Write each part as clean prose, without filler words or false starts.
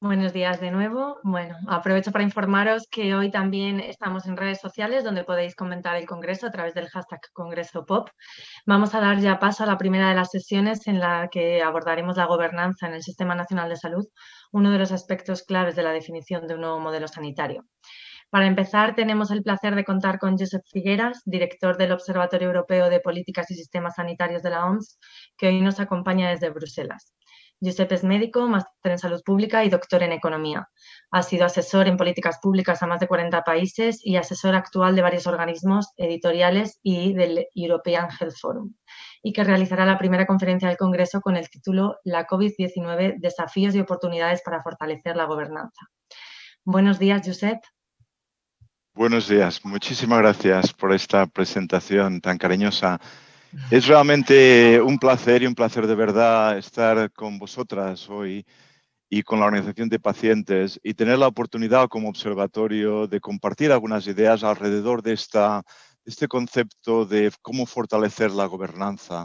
Buenos días de nuevo. Bueno, aprovecho para informaros que hoy también estamos en redes sociales donde podéis comentar el Congreso a través del hashtag CongresoPop. Vamos a dar ya paso a la primera de las sesiones en la que abordaremos la gobernanza en el Sistema Nacional de Salud, uno de los aspectos claves de la definición de un nuevo modelo sanitario. Para empezar, tenemos el placer de contar con Josep Figueras, director del Observatorio Europeo de Políticas y Sistemas Sanitarios de la OMS, que hoy nos acompaña desde Bruselas. Josep es médico, máster en salud pública y doctor en economía. Ha sido asesor en políticas públicas a más de 40 países y asesor actual de varios organismos editoriales y del European Health Forum, y que realizará la primera conferencia del Congreso con el título La COVID-19, desafíos y oportunidades para fortalecer la gobernanza. Buenos días, Josep. Buenos días, muchísimas gracias por esta presentación tan cariñosa. Es realmente un placer y un placer de verdad estar con vosotras hoy y con la Organización de Pacientes y tener la oportunidad como observatorio de compartir algunas ideas alrededor de este concepto de cómo fortalecer la gobernanza.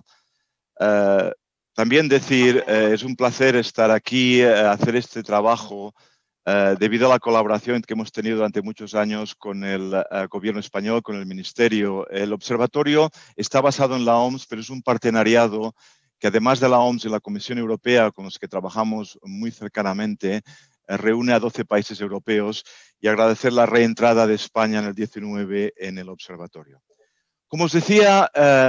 También decir, es un placer estar aquí, hacer este trabajo debido a la colaboración que hemos tenido durante muchos años con el gobierno español, con el ministerio. El observatorio está basado en la OMS, pero es un partenariado que además de la OMS y la Comisión Europea, con los que trabajamos muy cercanamente, reúne a 12 países europeos, y agradecer la reentrada de España en el 19 en el observatorio. Como os decía,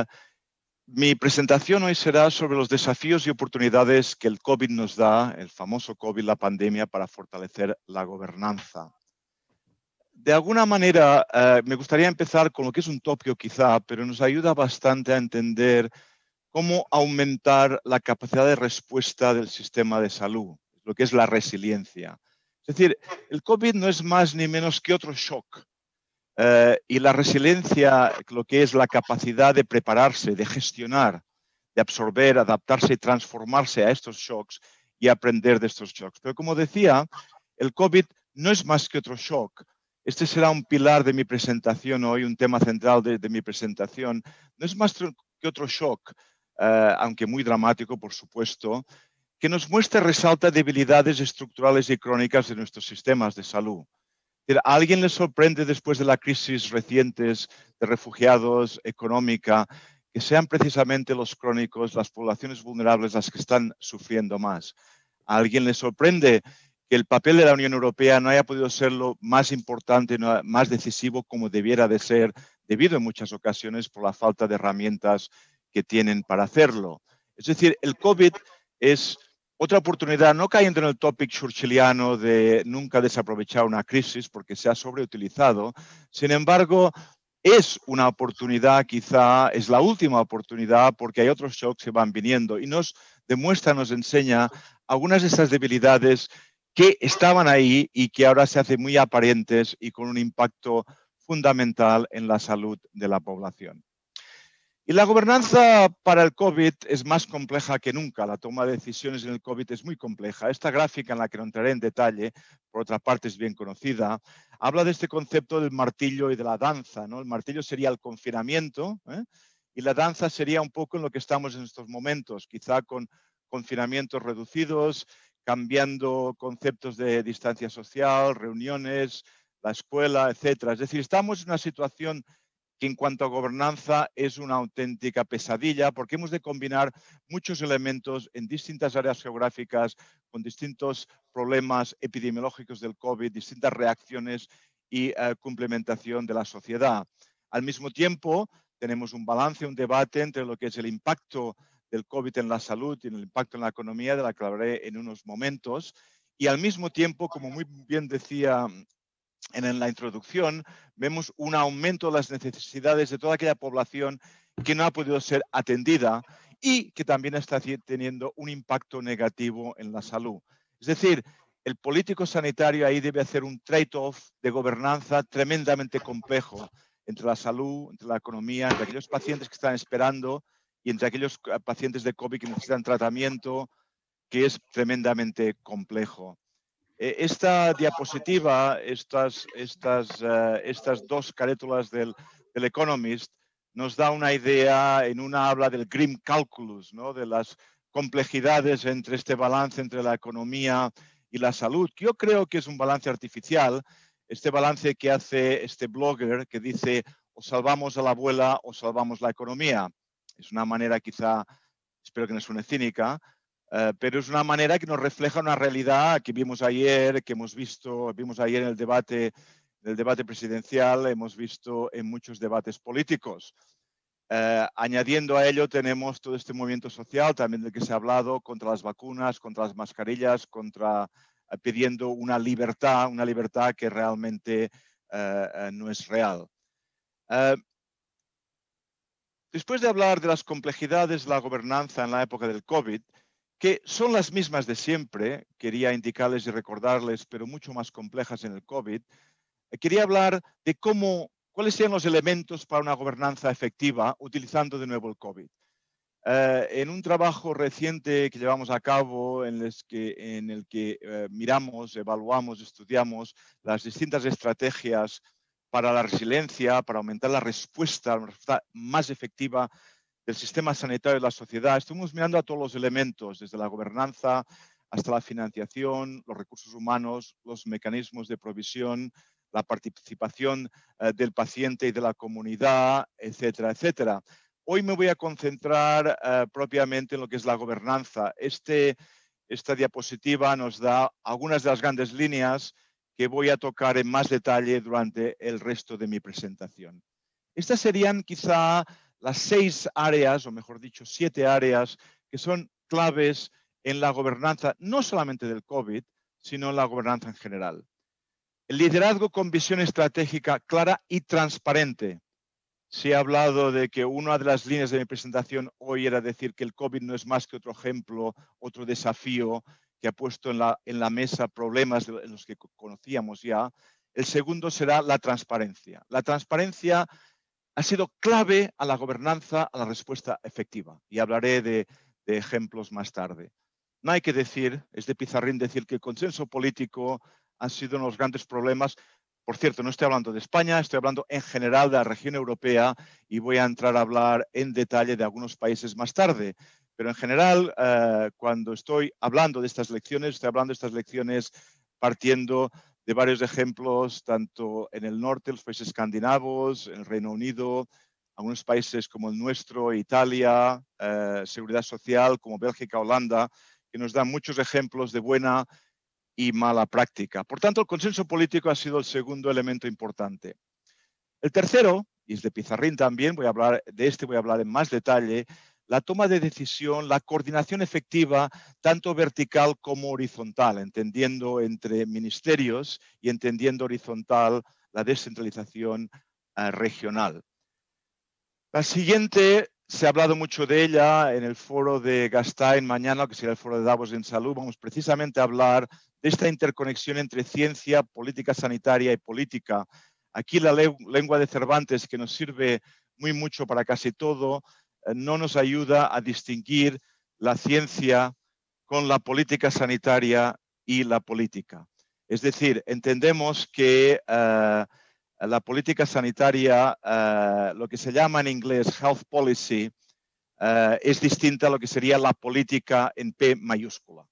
mi presentación hoy será sobre los desafíos y oportunidades que el COVID nos da, el famoso COVID, la pandemia, para fortalecer la gobernanza. De alguna manera, me gustaría empezar con lo que es un tópico quizá, pero nos ayuda bastante a entender cómo aumentar la capacidad de respuesta del sistema de salud, lo que es la resiliencia. Es decir, el COVID no es más ni menos que otro shock. Y la resiliencia, lo que es la capacidad de prepararse, de gestionar, de absorber, adaptarse y transformarse a estos shocks y aprender de estos shocks. Pero como decía, el COVID no es más que otro shock. Este será un pilar de mi presentación hoy, un tema central de mi presentación. No es más que otro shock, aunque muy dramático, por supuesto, que nos muestra, resalta debilidades estructurales y crónicas de nuestros sistemas de salud. ¿A alguien le sorprende después de las crisis recientes de refugiados, económica, que sean precisamente los crónicos, las poblaciones vulnerables las que están sufriendo más? ¿A alguien le sorprende que el papel de la Unión Europea no haya podido ser lo más importante, más decisivo como debiera de ser, debido en muchas ocasiones por la falta de herramientas que tienen para hacerlo? Es decir, el COVID es otra oportunidad, no cayendo en el tópico churchilliano de nunca desaprovechar una crisis porque se ha sobreutilizado. Sin embargo, es una oportunidad, quizá es la última oportunidad, porque hay otros shocks que van viniendo y nos demuestra, nos enseña algunas de esas debilidades que estaban ahí y que ahora se hacen muy aparentes y con un impacto fundamental en la salud de la población. Y la gobernanza para el COVID es más compleja que nunca. La toma de decisiones en el COVID es muy compleja. Esta gráfica, en la que no entraré en detalle, por otra parte es bien conocida, habla de este concepto del martillo y de la danza, ¿no? El martillo sería el confinamiento, y la danza sería un poco en lo que estamos en estos momentos, quizá con confinamientos reducidos, cambiando conceptos de distancia social, reuniones, la escuela, etcétera. Es decir, estamos en una situación que en cuanto a gobernanza es una auténtica pesadilla, porque hemos de combinar muchos elementos en distintas áreas geográficas, con distintos problemas epidemiológicos del COVID, distintas reacciones y complementación de la sociedad. Al mismo tiempo, tenemos un balance, un debate entre lo que es el impacto del COVID en la salud y el impacto en la economía, de la que hablaré en unos momentos. Y al mismo tiempo, como muy bien decía en la introducción, vemos un aumento de las necesidades de toda aquella población que no ha podido ser atendida y que también está teniendo un impacto negativo en la salud. Es decir, el político sanitario ahí debe hacer un trade-off de gobernanza tremendamente complejo entre la salud, entre la economía, entre aquellos pacientes que están esperando y entre aquellos pacientes de COVID que necesitan tratamiento, que es tremendamente complejo. Esta diapositiva, estas dos carétulas del Economist, nos da una idea, en una habla del grim calculus, ¿no? De las complejidades entre este balance entre la economía y la salud. Yo creo que es un balance artificial, este balance que hace este blogger que dice o salvamos a la abuela o salvamos la economía. Es una manera quizá, espero que no suene cínica, pero es una manera que nos refleja una realidad que vimos ayer, que vimos ayer en el debate presidencial, hemos visto en muchos debates políticos. Añadiendo a ello tenemos todo este movimiento social también del que se ha hablado contra las vacunas, contra las mascarillas, pidiendo una libertad que realmente no es real. Después de hablar de las complejidades de la gobernanza en la época del COVID, que son las mismas de siempre, quería indicarles y recordarles, pero mucho más complejas en el COVID, quería hablar de cuáles serían los elementos para una gobernanza efectiva utilizando de nuevo el COVID. En un trabajo reciente que llevamos a cabo en el que miramos, evaluamos, estudiamos las distintas estrategias para la resiliencia, para aumentar una respuesta más efectiva del sistema sanitario de la sociedad, estuvimos mirando a todos los elementos, desde la gobernanza hasta la financiación, los recursos humanos, los mecanismos de provisión, la participación del paciente y de la comunidad, etcétera, etcétera. Hoy me voy a concentrar propiamente en lo que es la gobernanza. Esta diapositiva nos da algunas de las grandes líneas que voy a tocar en más detalle durante el resto de mi presentación. Estas serían quizá las 6 áreas, o mejor dicho, 7 áreas que son claves en la gobernanza, no solamente del COVID, sino en la gobernanza en general. El liderazgo con visión estratégica clara y transparente. Se ha hablado de que una de las líneas de mi presentación hoy era decir que el COVID no es más que otro ejemplo, otro desafío que ha puesto en la mesa problemas de los que conocíamos ya. El segundo será la transparencia. La transparencia ha sido clave a la gobernanza, a la respuesta efectiva. Y hablaré de ejemplos más tarde. No hay que decir, es de Pizarrín decir que el consenso político ha sido uno de los grandes problemas. Por cierto, no estoy hablando de España, estoy hablando en general de la región europea y voy a entrar a hablar en detalle de algunos países más tarde. Pero en general, cuando estoy hablando de estas lecciones, estoy hablando de estas lecciones partiendo de varios ejemplos, tanto en el norte, los países escandinavos, en el Reino Unido, algunos países como el nuestro, Italia, Seguridad Social, como Bélgica, Holanda, que nos dan muchos ejemplos de buena y mala práctica. Por tanto, el consenso político ha sido el segundo elemento importante. El tercero, y es de Pizarrín también, voy a hablar en más detalle, la toma de decisión, la coordinación efectiva, tanto vertical como horizontal, entendiendo entre ministerios y entendiendo horizontal la descentralización regional. La siguiente, se ha hablado mucho de ella en el foro de Gastein mañana, que será el foro de Davos en salud. Vamos precisamente a hablar de esta interconexión entre ciencia, política sanitaria y política. Aquí la lengua de Cervantes, que nos sirve muy mucho para casi todo, no nos ayuda a distinguir la ciencia con la política sanitaria y la política. Es decir, entendemos que la política sanitaria, lo que se llama en inglés health policy, es distinta a lo que sería la política en P mayúscula.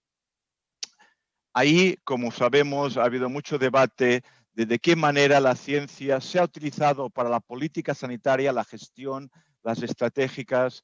Ahí, como sabemos, ha habido mucho debate de qué manera la ciencia se ha utilizado para la política sanitaria, la gestión, las estrategias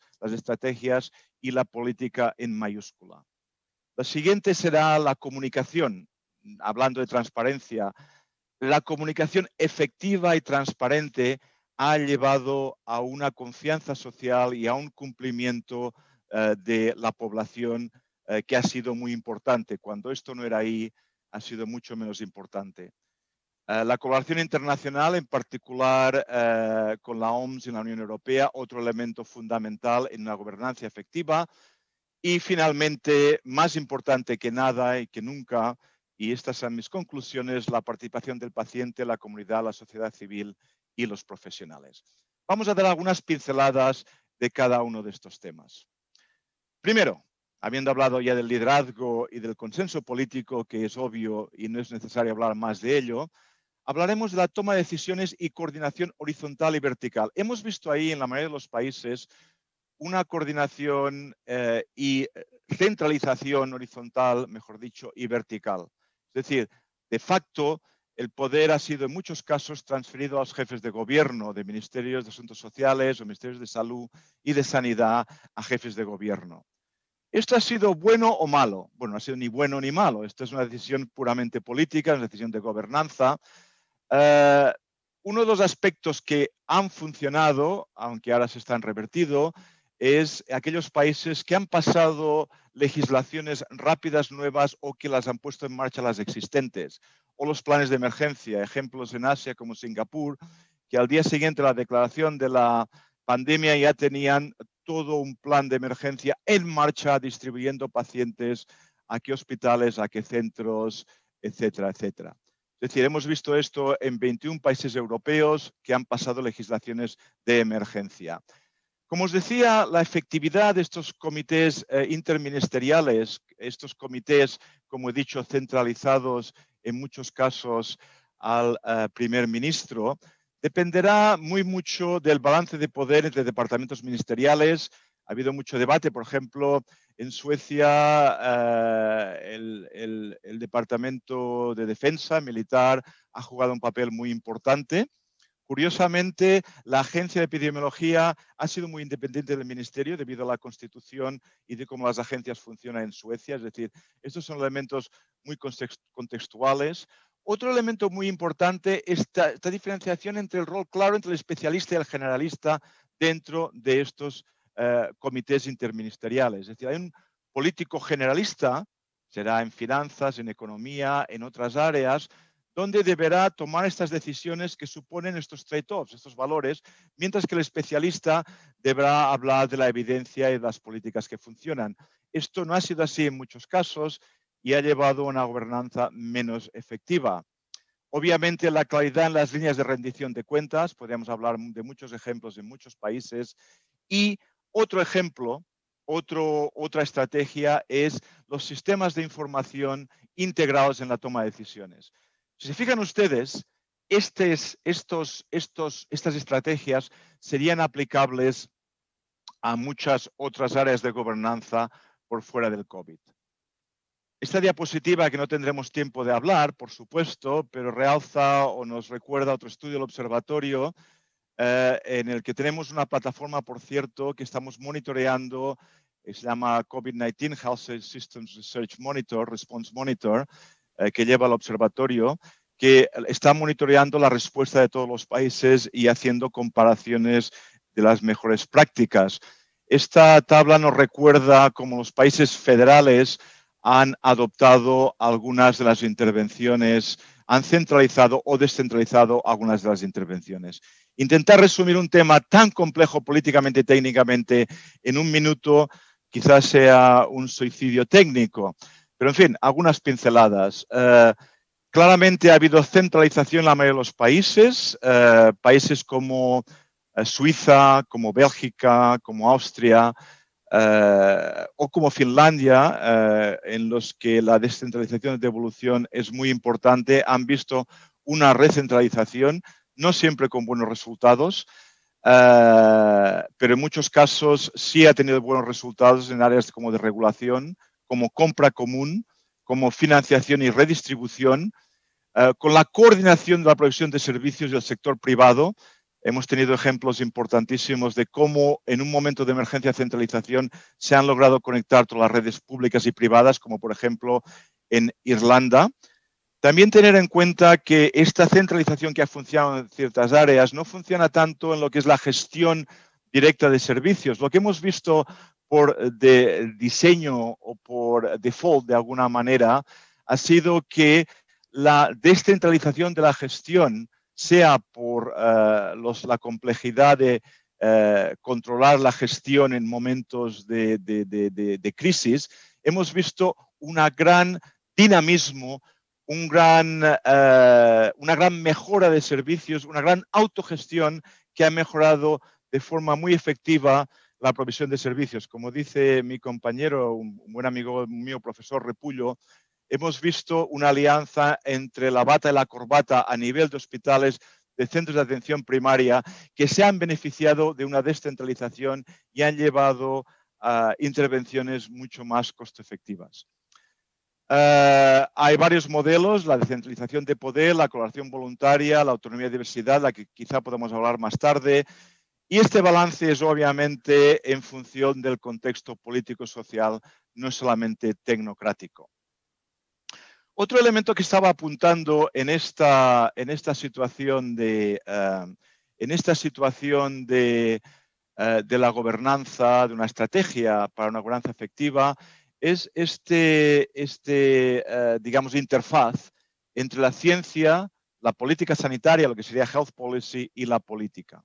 y la política en mayúscula. La siguiente será la comunicación, hablando de transparencia. La comunicación efectiva y transparente ha llevado a una confianza social y a un cumplimiento de la población que ha sido muy importante. Cuando esto no era ahí, ha sido mucho menos importante. La colaboración internacional, en particular con la OMS y la Unión Europea, otro elemento fundamental en una gobernanza efectiva. Y finalmente, más importante que nada y que nunca, y estas son mis conclusiones, la participación del paciente, la comunidad, la sociedad civil y los profesionales. Vamos a dar algunas pinceladas de cada uno de estos temas. Primero, habiendo hablado ya del liderazgo y del consenso político, que es obvio y no es necesario hablar más de ello, hablaremos de la toma de decisiones y coordinación horizontal y vertical. Hemos visto ahí en la mayoría de los países una coordinación y centralización horizontal, mejor dicho, y vertical. Es decir, de facto, el poder ha sido en muchos casos transferido a los jefes de gobierno, de ministerios de asuntos sociales o ministerios de salud y de sanidad a jefes de gobierno. ¿Esto ha sido bueno o malo? Bueno, no ha sido ni bueno ni malo. Esto es una decisión puramente política, es una decisión de gobernanza. Uno de los aspectos que han funcionado, aunque ahora se están revertido, es aquellos países que han pasado legislaciones rápidas nuevas o que las han puesto en marcha las existentes, o los planes de emergencia, ejemplos en Asia como Singapur, que al día siguiente de la declaración de la pandemia ya tenían todo un plan de emergencia en marcha, distribuyendo pacientes a qué hospitales, a qué centros, etcétera, etcétera. Es decir, hemos visto esto en 21 países europeos que han pasado legislaciones de emergencia. Como os decía, la efectividad de estos comités interministeriales, estos comités, como he dicho, centralizados en muchos casos al primer ministro, dependerá muy mucho del balance de poder entre departamentos ministeriales. Ha habido mucho debate, por ejemplo, en Suecia el Departamento de Defensa militar ha jugado un papel muy importante. Curiosamente, la Agencia de Epidemiología ha sido muy independiente del Ministerio debido a la Constitución y de cómo las agencias funcionan en Suecia. Es decir, estos son elementos muy contextuales. Otro elemento muy importante es esta diferenciación entre el rol claro entre el especialista y el generalista dentro de estos comités interministeriales. Es decir, hay un político generalista, será en finanzas, en economía, en otras áreas, donde deberá tomar estas decisiones que suponen estos trade-offs, estos valores, mientras que el especialista deberá hablar de la evidencia y de las políticas que funcionan. Esto no ha sido así en muchos casos y ha llevado a una gobernanza menos efectiva. Obviamente, la claridad en las líneas de rendición de cuentas, podríamos hablar de muchos ejemplos en muchos países. Y otro ejemplo, otra estrategia es los sistemas de información integrados en la toma de decisiones. Si se fijan ustedes, estas estrategias serían aplicables a muchas otras áreas de gobernanza por fuera del COVID. Esta diapositiva, que no tendremos tiempo de hablar, por supuesto, pero realza o nos recuerda otro estudio del observatorio en el que tenemos una plataforma, por cierto, que estamos monitoreando, se llama COVID-19 Health Systems Research Monitor, Response Monitor, que lleva el observatorio, que está monitoreando la respuesta de todos los países y haciendo comparaciones de las mejores prácticas. Esta tabla nos recuerda cómo los países federales han adoptado algunas de las intervenciones, han centralizado o descentralizado algunas de las intervenciones. Intentar resumir un tema tan complejo políticamente y técnicamente en un minuto quizás sea un suicidio técnico. Pero, en fin, algunas pinceladas. Claramente ha habido centralización en la mayoría de los países, países como Suiza, como Bélgica, como Austria, o como Finlandia, en los que la descentralización de devolución es muy importante, han visto una recentralización, no siempre con buenos resultados, pero en muchos casos sí ha tenido buenos resultados en áreas como de regulación, como compra común, como financiación y redistribución, con la coordinación de la provisión de servicios del sector privado. Hemos tenido ejemplos importantísimos de cómo en un momento de emergencia centralización se han logrado conectar todas las redes públicas y privadas, como por ejemplo en Irlanda. También tener en cuenta que esta centralización que ha funcionado en ciertas áreas no funciona tanto en lo que es la gestión directa de servicios. Lo que hemos visto por diseño o por default de alguna manera ha sido que la descentralización de la gestión, sea por la complejidad de controlar la gestión en momentos de crisis, hemos visto un gran dinamismo, una gran mejora de servicios, una gran autogestión que ha mejorado de forma muy efectiva la provisión de servicios. Como dice mi compañero, un buen amigo mío, profesor Repullo, hemos visto una alianza entre la bata y la corbata a nivel de hospitales, de centros de atención primaria, que se han beneficiado de una descentralización y han llevado a intervenciones mucho más costo efectivas. Hay varios modelos, la descentralización de poder, la colaboración voluntaria, la autonomía y diversidad, la que quizá podamos hablar más tarde. Y este balance es obviamente en función del contexto político-social, no es solamente tecnocrático. Otro elemento que estaba apuntando en esta situación de la gobernanza, de una estrategia para una gobernanza efectiva, es digamos, interfaz entre la ciencia, la política sanitaria, lo que sería health policy, y la política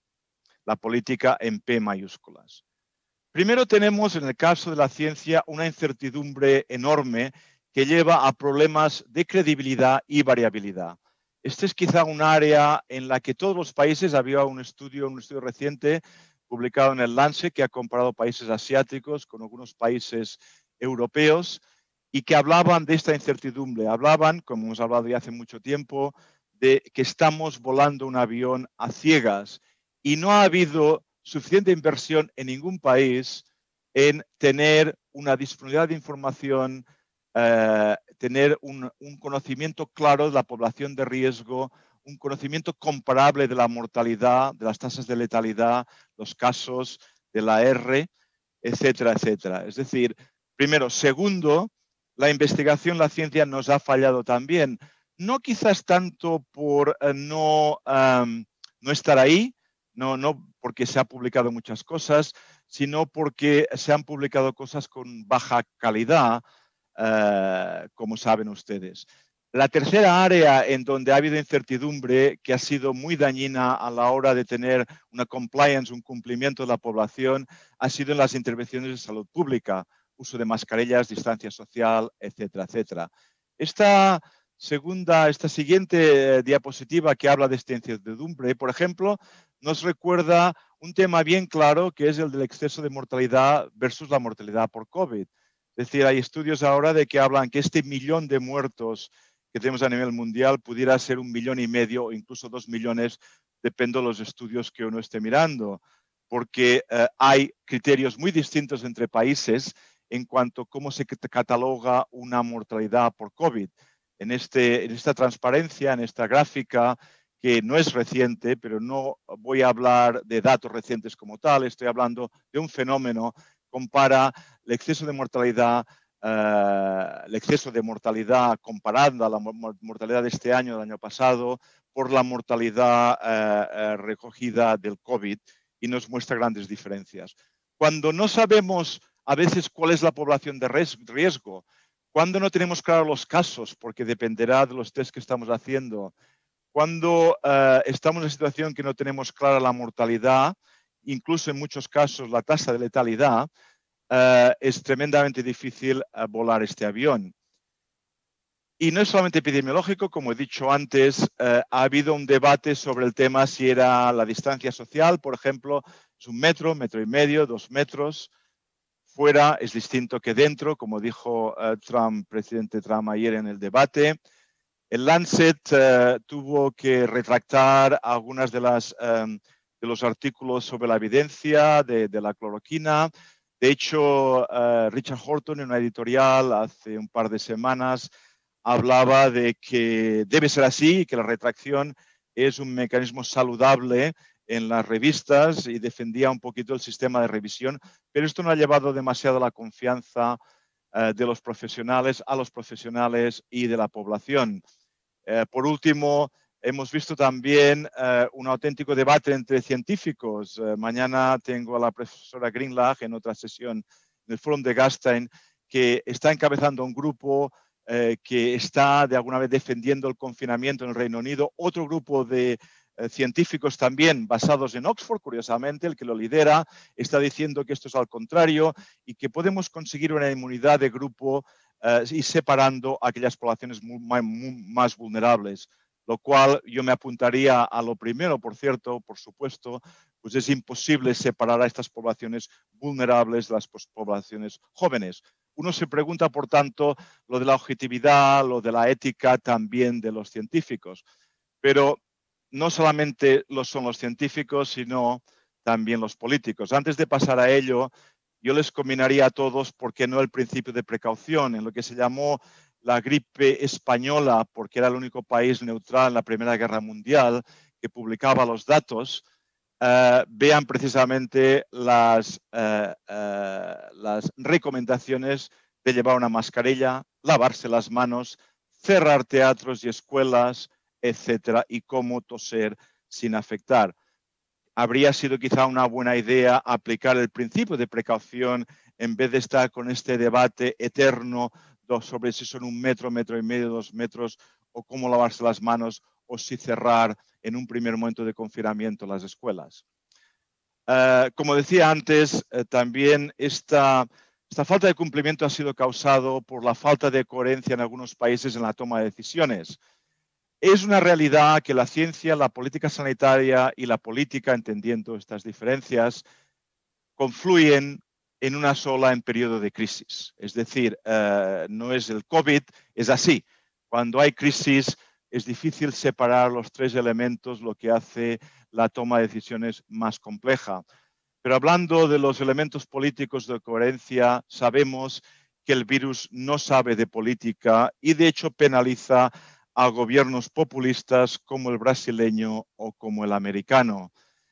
en P mayúsculas. Primero tenemos, en el caso de la ciencia, una incertidumbre enorme que lleva a problemas de credibilidad y variabilidad. Este es quizá un área en la que todos los países, había un estudio reciente publicado en el Lancet que ha comparado países asiáticos con algunos países europeos y que hablaban de esta incertidumbre. Hablaban, como hemos hablado ya hace mucho tiempo, de que estamos volando un avión a ciegas y no ha habido suficiente inversión en ningún país en tener una disponibilidad de información, tener un conocimiento claro de la población de riesgo, un conocimiento comparable de la mortalidad, de las tasas de letalidad, los casos de la R, etcétera, etcétera. Es decir, primero. Segundo, la investigación, la ciencia nos ha fallado también. No quizás tanto por no estar ahí, no porque se han publicado muchas cosas, sino porque se han publicado cosas con baja calidad, como saben ustedes. La tercera área en donde ha habido incertidumbre, que ha sido muy dañina a la hora de tener una compliance, un cumplimiento de la población, ha sido en las intervenciones de salud pública, uso de mascarillas, distancia social, etcétera, etcétera. Esta siguiente diapositiva que habla de esta incertidumbre, por ejemplo, nos recuerda un tema bien claro que es el del exceso de mortalidad versus la mortalidad por COVID. Es decir, hay estudios ahora de que hablan que este 1 millón de muertos que tenemos a nivel mundial pudiera ser 1,5 millones o incluso 2 millones, depende de los estudios que uno esté mirando, porque hay criterios muy distintos entre países en cuanto a cómo se cataloga una mortalidad por COVID. En esta transparencia, en esta gráfica, que no es reciente, pero no voy a hablar de datos recientes como tal, estoy hablando de un fenómeno, compara el exceso de mortalidad, comparando a la mortalidad de este año, del año pasado, por la mortalidad recogida del COVID y nos muestra grandes diferencias. Cuando no sabemos a veces cuál es la población de riesgo, cuando no tenemos claros los casos, porque dependerá de los test que estamos haciendo, cuando estamos en una situación que no tenemos clara la mortalidad, incluso en muchos casos la tasa de letalidad, es tremendamente difícil volar este avión. Y no es solamente epidemiológico, como he dicho antes, ha habido un debate sobre el tema si era la distancia social, por ejemplo, es 1 metro, 1,5 metros, 2 metros. Fuera es distinto que dentro, como dijo presidente Trump ayer en el debate. El Lancet tuvo que retractar algunas de los artículos sobre la evidencia de la cloroquina. De hecho, Richard Horton, en una editorial hace un par de semanas, hablaba de que debe ser así, que la retracción es un mecanismo saludable en las revistas y defendía un poquito el sistema de revisión, pero esto no ha llevado demasiado la confianza de los profesionales a los profesionales y de la población. Por último, hemos visto también un auténtico debate entre científicos. Mañana tengo a la profesora Greenlach en otra sesión del Fórum de Gastein, que está encabezando un grupo que está de alguna vez defendiendo el confinamiento en el Reino Unido. Otro grupo de científicos también basados en Oxford, curiosamente, el que lo lidera, está diciendo que esto es al contrario y que podemos conseguir una inmunidad de grupo y separando aquellas poblaciones más vulnerables, lo cual yo me apuntaría a lo primero, por cierto, por supuesto, pues es imposible separar a estas poblaciones vulnerables de las poblaciones jóvenes. Uno se pregunta, por tanto, lo de la objetividad, lo de la ética también de los científicos, pero no solamente son los científicos, sino también los políticos. Antes de pasar a ello, yo les combinaría a todos, ¿por qué no el principio de precaución? En lo que se llamó la gripe española, porque era el único país neutral en la Primera Guerra Mundial que publicaba los datos, vean precisamente las recomendaciones de llevar una mascarilla, lavarse las manos, cerrar teatros y escuelas, etcétera, y cómo toser sin afectar. Habría sido quizá una buena idea aplicar el principio de precaución en vez de estar con este debate eterno sobre si son 1 metro, 1,5 metros, 2 metros, o cómo lavarse las manos, o si cerrar en un primer momento de confinamiento las escuelas. Como decía antes, también esta falta de cumplimiento ha sido causado por la falta de coherencia en algunos países en la toma de decisiones. Es una realidad que la ciencia, la política sanitaria y la política, entendiendo estas diferencias, confluyen en una sola en periodo de crisis. Es decir, no es el COVID, es así. Cuando hay crisis es difícil separar los 3 elementos, lo que hace la toma de decisiones más compleja. Pero hablando de los elementos políticos de coherencia, sabemos que el virus no sabe de política y de hecho penaliza a gobiernos populistas como el brasileño o como el americano.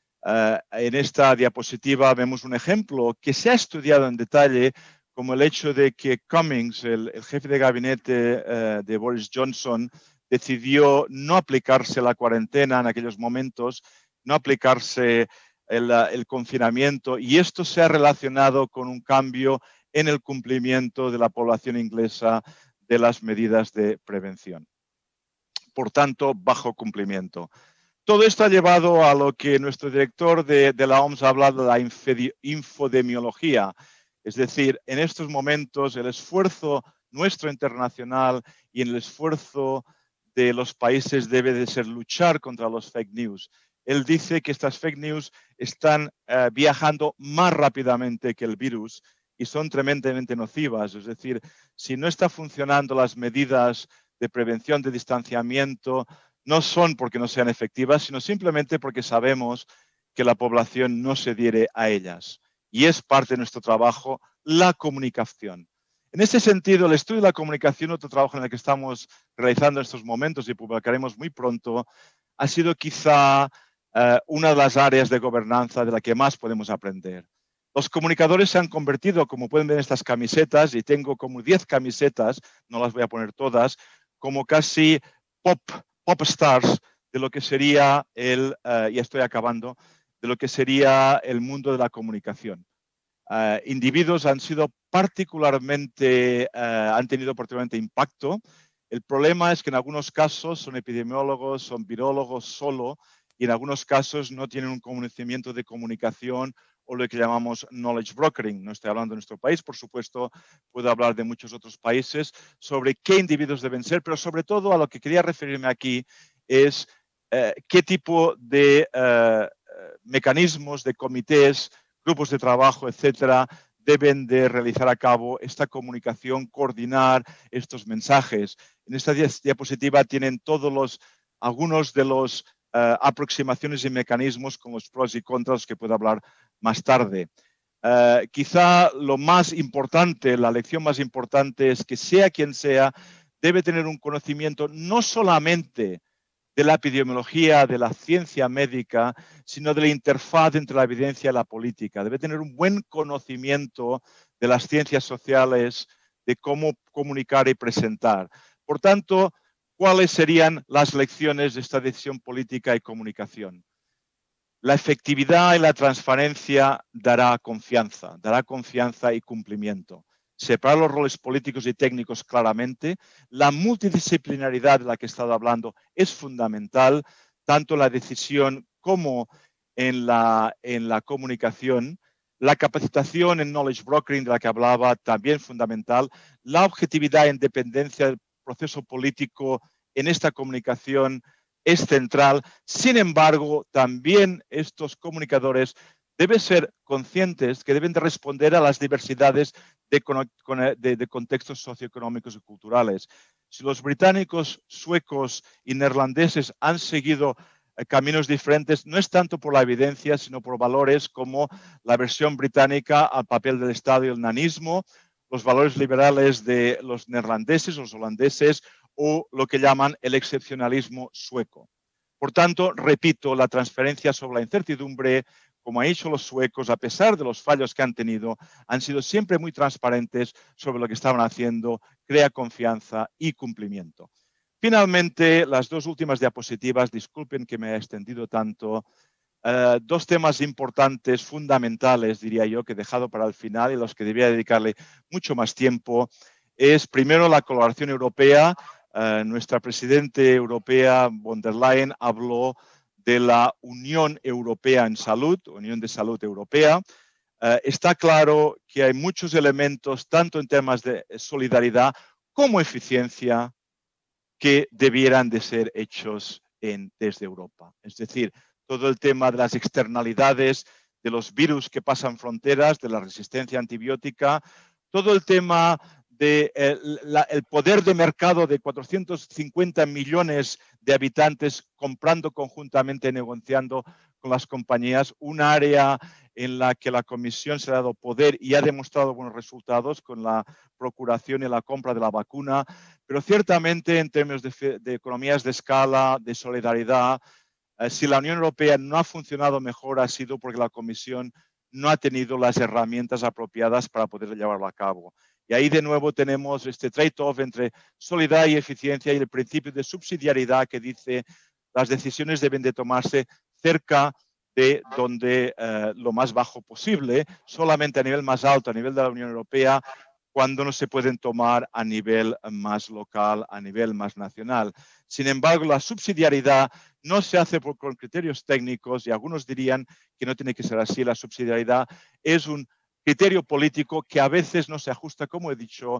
En esta diapositiva vemos un ejemplo que se ha estudiado en detalle, como el hecho de que Cummings, el jefe de gabinete de Boris Johnson, decidió no aplicarse la cuarentena en aquellos momentos, no aplicarse el confinamiento, y esto se ha relacionado con un cambio en el cumplimiento de la población inglesa de las medidas de prevención. Por tanto, bajo cumplimiento. Todo esto ha llevado a lo que nuestro director de la OMS ha hablado de la infodemiología. Es decir, en estos momentos el esfuerzo nuestro internacional y el esfuerzo de los países debe de ser luchar contra los fake news. Él dice que estas fake news están viajando más rápidamente que el virus y son tremendamente nocivas. Es decir, si no están funcionando las medidas de prevención, de distanciamiento, no son porque no sean efectivas, sino simplemente porque sabemos que la población no se adhiere a ellas. Y es parte de nuestro trabajo la comunicación. En ese sentido, el estudio de la comunicación, otro trabajo en el que estamos realizando en estos momentos y publicaremos muy pronto, ha sido quizá una de las áreas de gobernanza de la que más podemos aprender. Los comunicadores se han convertido, como pueden ver en estas camisetas, y tengo como 10 camisetas, no las voy a poner todas, como casi pop stars de lo que sería ya estoy acabando, de lo que sería el mundo de la comunicación. Individuos han sido particularmente, han tenido particularmente impacto. El problema es que en algunos casos son epidemiólogos, son virólogos solo, y en algunos casos no tienen un conocimiento de comunicación o lo que llamamos knowledge brokering. No estoy hablando de nuestro país, por supuesto, puedo hablar de muchos otros países sobre qué individuos deben ser, pero sobre todo a lo que quería referirme aquí es qué tipo de mecanismos, de comités, grupos de trabajo, etcétera, deben de realizar a cabo esta comunicación, coordinar estos mensajes. En esta diapositiva tienen algunos de los aproximaciones y mecanismos con los pros y contras que puedo hablar más tarde. Quizá lo más importante, la lección más importante es que sea quien sea, debe tener un conocimiento no solamente de la epidemiología, de la ciencia médica, sino de la interfaz entre la evidencia y la política. Debe tener un buen conocimiento de las ciencias sociales, de cómo comunicar y presentar. Por tanto, ¿cuáles serían las lecciones de esta decisión política y comunicación? La efectividad y la transparencia dará confianza y cumplimiento. Separar los roles políticos y técnicos claramente. La multidisciplinaridad de la que he estado hablando es fundamental, tanto en la decisión como en la comunicación. La capacitación en knowledge brokering de la que hablaba, también fundamental. La objetividad e independencia del proceso político en esta comunicación es central. Sin embargo, también estos comunicadores deben ser conscientes que deben de responder a las diversidades de contextos socioeconómicos y culturales. Si los británicos, suecos y neerlandeses han seguido caminos diferentes, no es tanto por la evidencia, sino por valores como la versión británica al papel del Estado y el nanismo, los valores liberales de los neerlandeses, los holandeses o lo que llaman el excepcionalismo sueco. Por tanto, repito, la transferencia sobre la incertidumbre, como han hecho los suecos, a pesar de los fallos que han tenido, han sido siempre muy transparentes sobre lo que estaban haciendo, crea confianza y cumplimiento. Finalmente, las dos últimas diapositivas, disculpen que me haya extendido tanto, dos temas importantes, fundamentales, diría yo, que he dejado para el final y los que debía dedicarle mucho más tiempo, es primero la colaboración europea. Nuestra presidente europea, von der Leyen, habló de la Unión Europea en Salud, Unión de Salud Europea. Está claro que hay muchos elementos, tanto en temas de solidaridad como eficiencia, que debieran de ser hechos desde Europa. Es decir, todo el tema de las externalidades, de los virus que pasan fronteras, de la resistencia antibiótica, todo el tema del poder de mercado de 450 millones de habitantes comprando conjuntamente, negociando con las compañías, un área en la que la Comisión se ha dado poder y ha demostrado buenos resultados con la procuración y la compra de la vacuna, pero ciertamente en términos de economías de escala, de solidaridad, si la Unión Europea no ha funcionado mejor ha sido porque la Comisión no ha tenido las herramientas apropiadas para poder llevarlo a cabo. Y ahí de nuevo tenemos este trade-off entre solidaridad y eficiencia y el principio de subsidiariedad que dice las decisiones deben de tomarse cerca de donde lo más bajo posible, solamente a nivel más alto, a nivel de la Unión Europea, cuando no se pueden tomar a nivel más local, a nivel más nacional. Sin embargo, la subsidiariedad no se hace con criterios técnicos y algunos dirían que no tiene que ser así. La subsidiariedad es un criterio político que a veces no se ajusta, como he dicho,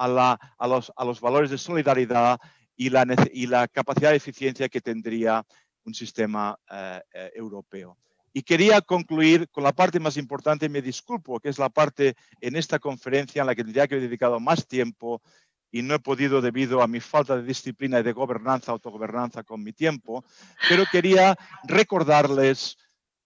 a los valores de solidaridad y la capacidad de eficiencia que tendría un sistema europeo. Y quería concluir con la parte más importante, me disculpo, que es la parte en esta conferencia en la que tendría que haber dedicado más tiempo y no he podido debido a mi falta de disciplina y de gobernanza, autogobernanza con mi tiempo, pero quería recordarles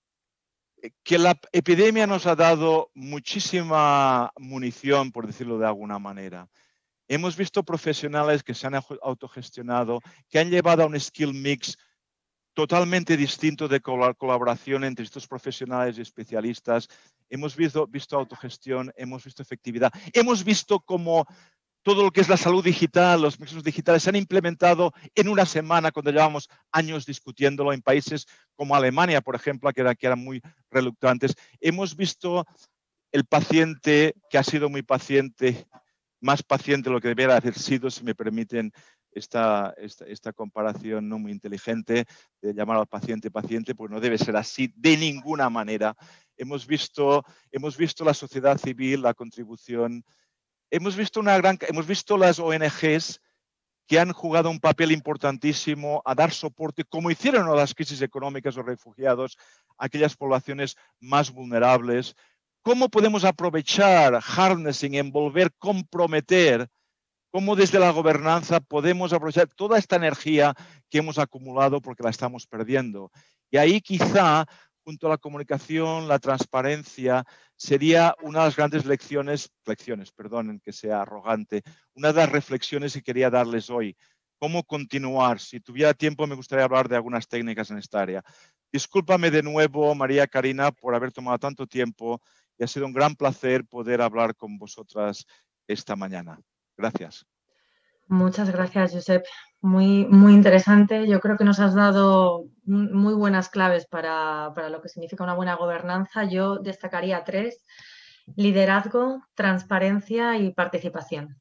que la epidemia nos ha dado muchísima munición, por decirlo de alguna manera. Hemos visto profesionales que se han autogestionado, que han llevado a un skill mix totalmente distinto de colaboración entre estos profesionales y especialistas. Hemos visto autogestión, hemos visto efectividad, hemos visto cómo todo lo que es la salud digital, los mecanismos digitales se han implementado en una semana cuando llevamos años discutiéndolo en países como Alemania, por ejemplo, que eran muy reluctantes. Hemos visto el paciente que ha sido muy paciente, más paciente de lo que debería haber sido, si me permiten esta comparación no muy inteligente de llamar al paciente paciente, pues no debe ser así de ninguna manera. Hemos visto la sociedad civil, la contribución. Hemos visto las ONGs que han jugado un papel importantísimo a dar soporte, como hicieron a las crisis económicas o refugiados, a aquellas poblaciones más vulnerables. ¿Cómo podemos aprovechar harnessing, envolver, comprometer? ¿Cómo desde la gobernanza podemos aprovechar toda esta energía que hemos acumulado porque la estamos perdiendo? Y ahí quizá, junto a la comunicación, la transparencia, sería una de las grandes perdonen que sea arrogante, una de las reflexiones que quería darles hoy. ¿Cómo continuar? Si tuviera tiempo me gustaría hablar de algunas técnicas en esta área. Discúlpame de nuevo, María Karina, por haber tomado tanto tiempo y ha sido un gran placer poder hablar con vosotras esta mañana. Gracias. Muchas gracias, Josep. Muy, muy interesante. Yo creo que nos has dado muy buenas claves para lo que significa una buena gobernanza. Yo destacaría 3: liderazgo, transparencia y participación.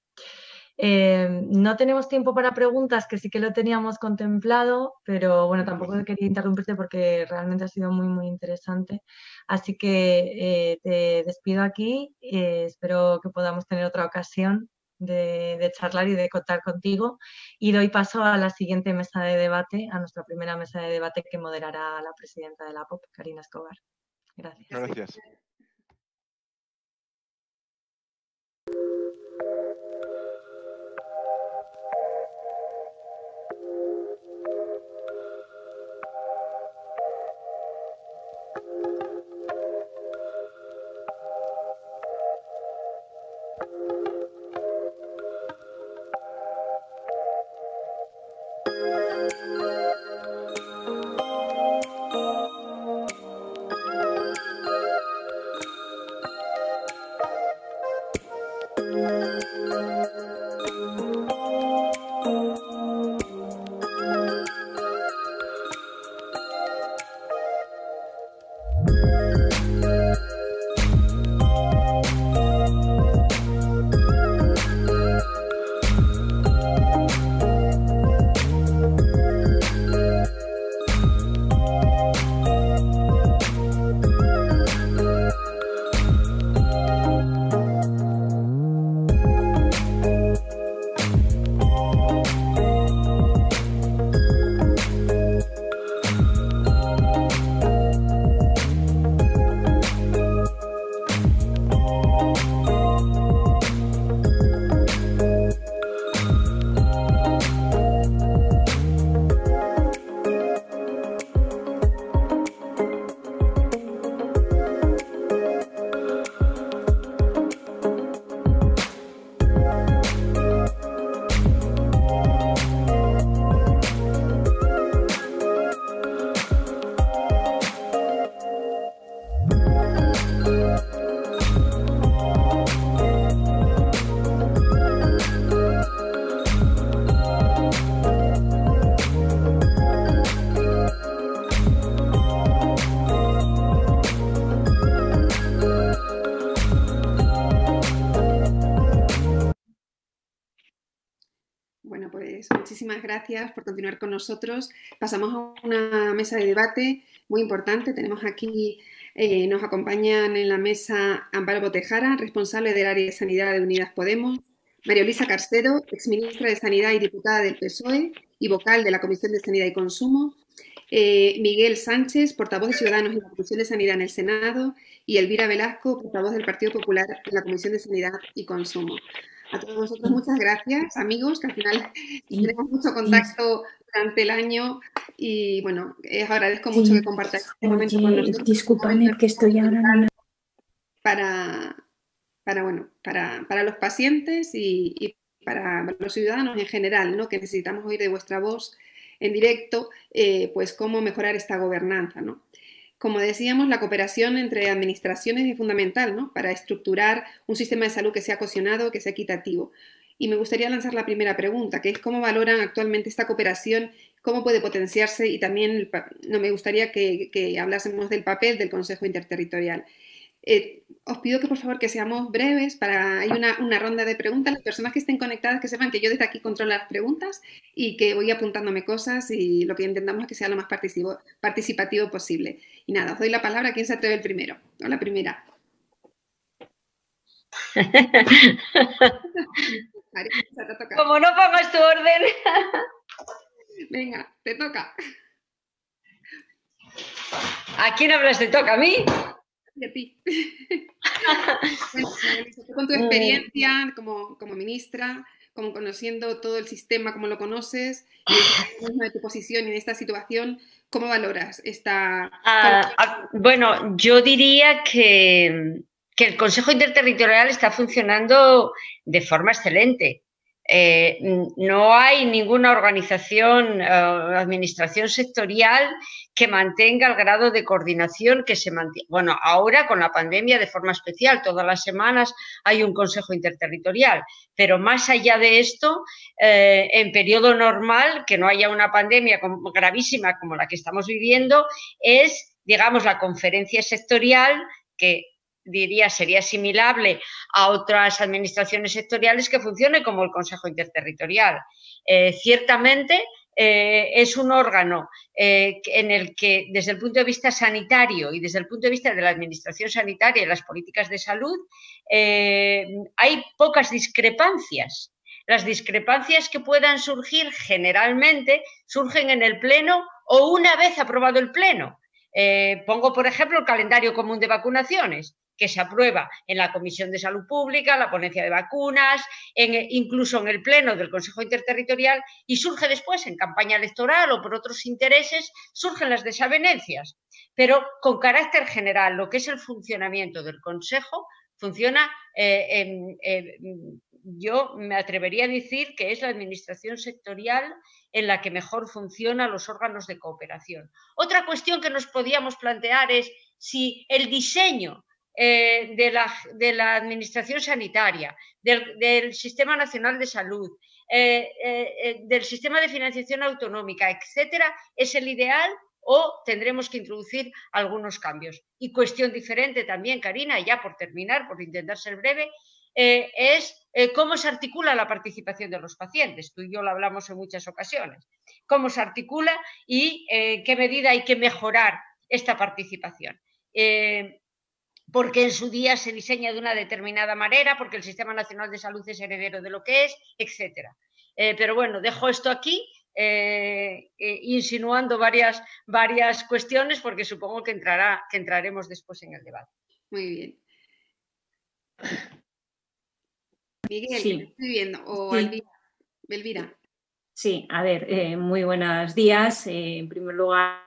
No tenemos tiempo para preguntas, que sí que lo teníamos contemplado, pero bueno, tampoco quería interrumpirte porque realmente ha sido muy, muy interesante. Así que te despido aquí. Espero que podamos tener otra ocasión de charlar y de contar contigo. Y doy paso a la siguiente mesa de debate, a nuestra primera mesa de debate que moderará la presidenta de la POP, Karina Escobar. Gracias. Gracias. gracias por continuar con nosotros. Pasamos a una mesa de debate muy importante. Tenemos aquí, nos acompañan en la mesa Amparo Botejara, responsable del área de Sanidad de Unidas Podemos, María Luisa Carcedo, exministra de Sanidad y diputada del PSOE y vocal de la Comisión de Sanidad y Consumo, Miguel Sánchez, portavoz de Ciudadanos en la Comisión de Sanidad en el Senado, y Elvira Velasco, portavoz del Partido Popular en la Comisión de Sanidad y Consumo. A todos vosotros muchas gracias, amigos, que al final tenemos mucho contacto durante el año y bueno, os agradezco mucho que compartáis este momento con nosotros. Discúlpame que estoy ahora en una... para los pacientes y para los ciudadanos en general, ¿no? Que necesitamos oír de vuestra voz en directo, pues cómo mejorar esta gobernanza, ¿no? Como decíamos, la cooperación entre administraciones es fundamental, ¿no? Para estructurar un sistema de salud que sea cohesionado, que sea equitativo. Y me gustaría lanzar la primera pregunta, que es cómo valoran actualmente esta cooperación, cómo puede potenciarse, y también me gustaría que hablásemos del papel del Consejo Interterritorial. Os pido que por favor que seamos breves, hay una ronda de preguntas. Las personas que estén conectadas que sepan que yo desde aquí controlo las preguntas y que voy apuntándome cosas, y lo que intentamos es que sea lo más participativo posible. Y nada, os doy la palabra. ¿Quién se atreve el primero o la primera? Marisa, te toca. Como no pongas tu orden. Venga, te toca. ¿A quién hablas? ¿Te toca a mí? Y a ti. Bueno, Marisa, tú con tu experiencia como ministra, como conociendo todo el sistema, como lo conoces, y de tu posición en esta situación, ¿cómo valoras esta...? Bueno, yo diría que el Consejo Interterritorial está funcionando de forma excelente. No hay ninguna organización, administración sectorial que mantenga el grado de coordinación que se mantiene. Bueno, ahora con la pandemia de forma especial, todas las semanas hay un Consejo Interterritorial, pero más allá de esto, en periodo normal, que no haya una pandemia gravísima como la que estamos viviendo, es, digamos, la conferencia sectorial que diría sería asimilable a otras administraciones sectoriales que funcione como el Consejo Interterritorial. Ciertamente es un órgano en el que desde el punto de vista sanitario y desde el punto de vista de la administración sanitaria y las políticas de salud hay pocas discrepancias. Las discrepancias que puedan surgir generalmente surgen en el Pleno o una vez aprobado el Pleno. Pongo, por ejemplo, el calendario común de vacunaciones, que se aprueba en la Comisión de Salud Pública, la ponencia de vacunas, incluso en el Pleno del Consejo Interterritorial, y surge después en campaña electoral o por otros intereses, surgen las desavenencias. Pero con carácter general, lo que es el funcionamiento del Consejo funciona, yo me atrevería a decir que es la administración sectorial en la que mejor funcionan los órganos de cooperación. Otra cuestión que nos podíamos plantear es si el diseño de la administración sanitaria, del Sistema Nacional de Salud, del sistema de financiación autonómica, etcétera, es el ideal o tendremos que introducir algunos cambios. Y cuestión diferente también, Karina, ya por terminar, por intentar ser breve, es cómo se articula la participación de los pacientes. Tú y yo lo hablamos en muchas ocasiones. Cómo se articula y en qué medida hay que mejorar esta participación. Porque en su día se diseña de una determinada manera, porque el Sistema Nacional de Salud es heredero de lo que es, etcétera. Pero bueno, dejo esto aquí, insinuando varias cuestiones, porque supongo que entraremos después en el debate. Muy bien. Miguel, sí. ¿qué estoy viendo? O sí. Elvira. Sí, a ver, muy buenos días. En primer lugar,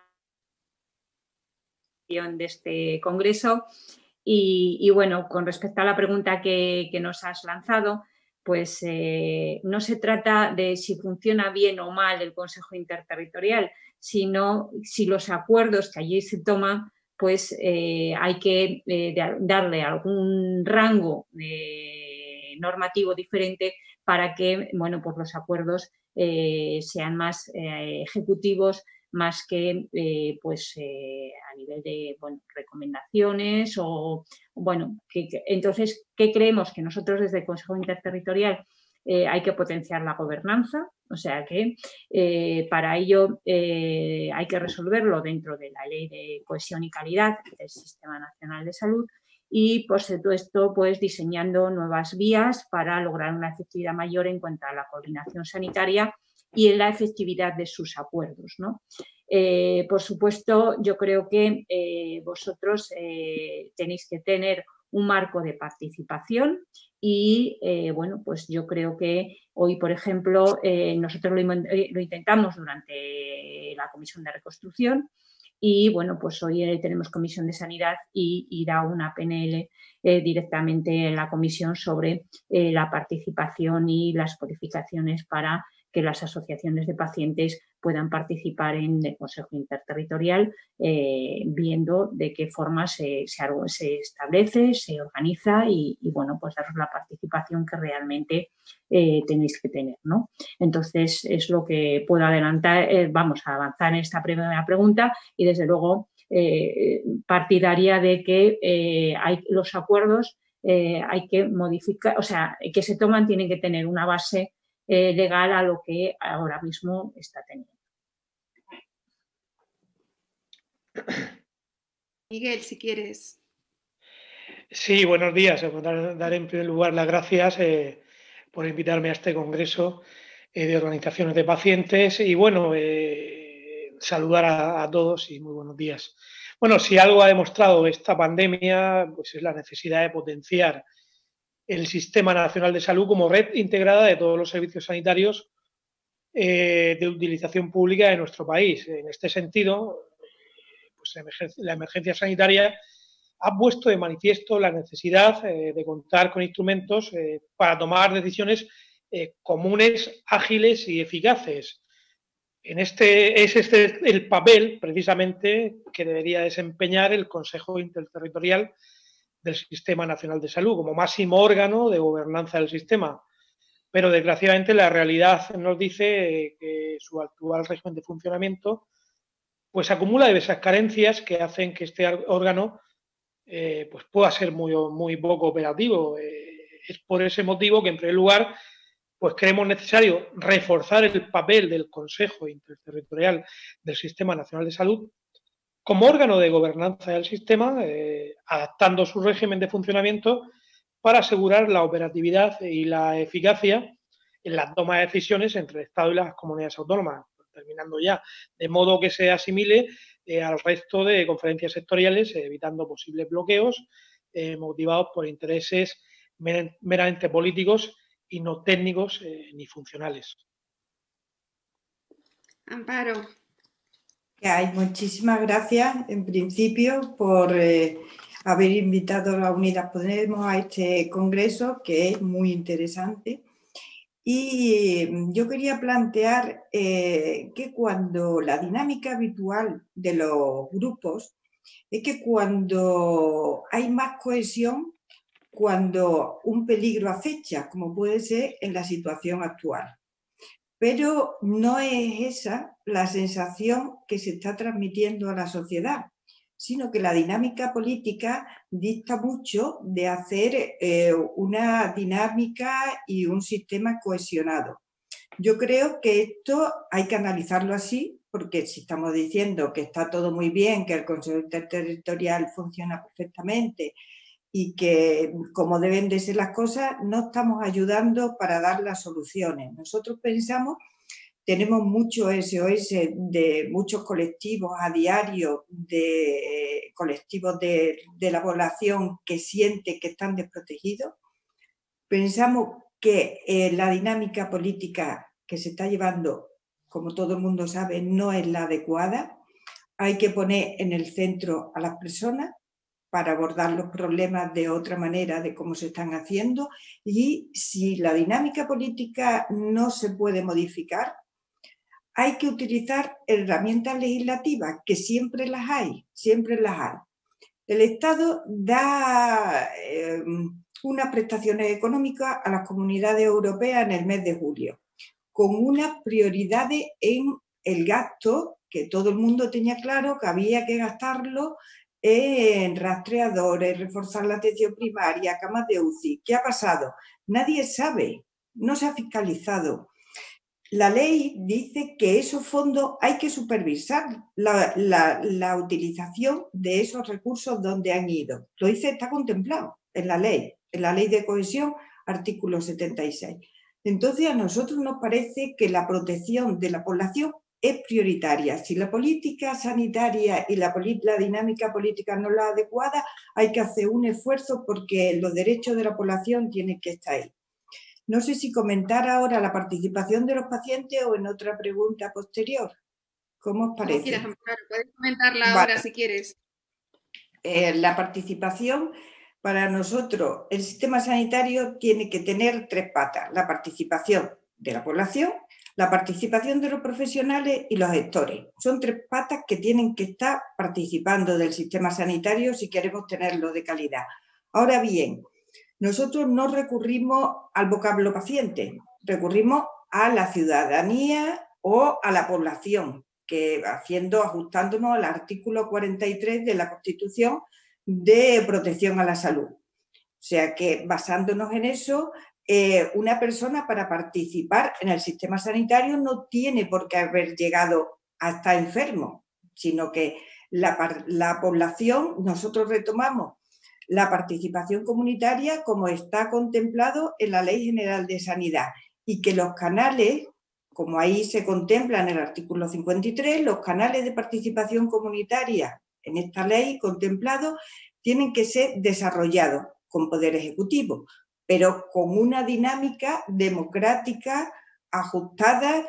de este congreso. Y bueno, con respecto a la pregunta que nos has lanzado, pues no se trata de si funciona bien o mal el Consejo Interterritorial, sino si los acuerdos que allí se toman, pues hay que darle algún rango normativo diferente para que, bueno, pues los acuerdos sean más ejecutivos, más que a nivel de recomendaciones o, entonces, ¿qué creemos? Que nosotros desde el Consejo Interterritorial hay que potenciar la gobernanza, o sea que para ello hay que resolverlo dentro de la Ley de Cohesión y Calidad del Sistema Nacional de Salud y, por supuesto, pues diseñando nuevas vías para lograr una efectividad mayor en cuanto a la coordinación sanitaria y en la efectividad de sus acuerdos, ¿no? Por supuesto, yo creo que vosotros tenéis que tener un marco de participación y, bueno, pues yo creo que hoy, por ejemplo, nosotros lo intentamos durante la Comisión de Reconstrucción y, bueno, pues hoy tenemos Comisión de Sanidad y irá una PNL directamente en la comisión sobre la participación y las codificaciones para que las asociaciones de pacientes puedan participar en el Consejo Interterritorial, viendo de qué forma se establece, se organiza y, bueno, pues daros la participación que realmente tenéis que tener, ¿no? Entonces, es lo que puedo adelantar, vamos a avanzar en esta primera pregunta y, desde luego, partidaria de que los acuerdos hay que modificar, o sea, que se toman tienen que tener una base legal a lo que ahora mismo está teniendo. Miguel, si quieres. Sí, buenos días. Dar en primer lugar las gracias por invitarme a este congreso de organizaciones de pacientes y, bueno, saludar a todos y muy buenos días. Bueno, si algo ha demostrado esta pandemia, pues es la necesidad de potenciar el Sistema Nacional de Salud como red integrada de todos los servicios sanitarios de utilización pública de nuestro país. En este sentido, pues la emergencia sanitaria ha puesto de manifiesto la necesidad de contar con instrumentos para tomar decisiones comunes, ágiles y eficaces. Es el papel, precisamente, que debería desempeñar el Consejo Interterritorial del Sistema Nacional de Salud como máximo órgano de gobernanza del sistema. Pero, desgraciadamente, la realidad nos dice que su actual régimen de funcionamiento pues acumula diversas carencias que hacen que este órgano pues pueda ser muy poco operativo. Es por ese motivo que, en primer lugar, pues creemos necesario reforzar el papel del Consejo Interterritorial del Sistema Nacional de Salud como órgano de gobernanza del sistema, adaptando su régimen de funcionamiento para asegurar la operatividad y la eficacia en la toma de decisiones entre el Estado y las comunidades autónomas, terminando ya, de modo que se asimile al resto de conferencias sectoriales, evitando posibles bloqueos motivados por intereses meramente políticos y no técnicos ni funcionales. Amparo. Muchísimas gracias, en principio, por haber invitado a Unidas Podemos a este congreso, que es muy interesante. Y yo quería plantear que cuando la dinámica habitual de los grupos es que cuando hay más cohesión, cuando un peligro acecha, como puede ser en la situación actual. Pero no es esa la sensación que se está transmitiendo a la sociedad, sino que la dinámica política dista mucho de hacer una dinámica y un sistema cohesionado. Yo creo que esto hay que analizarlo así, porque si estamos diciendo que está todo muy bien, que el Consejo Interterritorial funciona perfectamente y que como deben de ser las cosas, no estamos ayudando para dar las soluciones. Nosotros pensamos, tenemos mucho SOS de muchos colectivos a diario, de colectivos de la población que siente que están desprotegidos. Pensamos que la dinámica política que se está llevando, como todo el mundo sabe, no es la adecuada. Hay que poner en el centro a las personas para abordar los problemas de otra manera de cómo se están haciendo, y si la dinámica política no se puede modificar, hay que utilizar herramientas legislativas, que siempre las hay, siempre las hay. El Estado da unas prestaciones económicas a las comunidades europeas en el mes de julio, con unas prioridades en el gasto, que todo el mundo tenía claro que había que gastarlo en rastreadores, reforzar la atención primaria, camas de UCI. ¿Qué ha pasado? Nadie sabe no se ha fiscalizado. La ley dice que esos fondos hay que supervisar la utilización de esos recursos donde han ido. Lo dice, está contemplado en la ley de cohesión, artículo 76. Entonces, a nosotros nos parece que la protección de la población es prioritaria. Si la política sanitaria y la dinámica política no es la adecuada, hay que hacer un esfuerzo porque los derechos de la población tienen que estar ahí. No sé si comentar ahora la participación de los pacientes o en otra pregunta posterior. ¿Cómo os parece? Como quieras, Amparo, puedes comentarla ahora si quieres. La participación, para nosotros, el sistema sanitario tiene que tener 3 patas. La participación de la población, la participación de los profesionales y los gestores. Son 3 patas que tienen que estar participando del sistema sanitario si queremos tenerlo de calidad. Ahora bien, nosotros no recurrimos al vocablo paciente, recurrimos a la ciudadanía o a la población, ajustándonos al artículo 43 de la Constitución de protección a la salud. O sea que, basándonos en eso, una persona para participar en el sistema sanitario no tiene por qué haber llegado a estar enfermo, sino que la población, nosotros retomamos la participación comunitaria como está contemplado en la Ley General de Sanidad y que los canales, como ahí se contempla en el artículo 53, los canales de participación comunitaria en esta ley contemplados tienen que ser desarrollados con poder ejecutivo, pero con una dinámica democrática, ajustada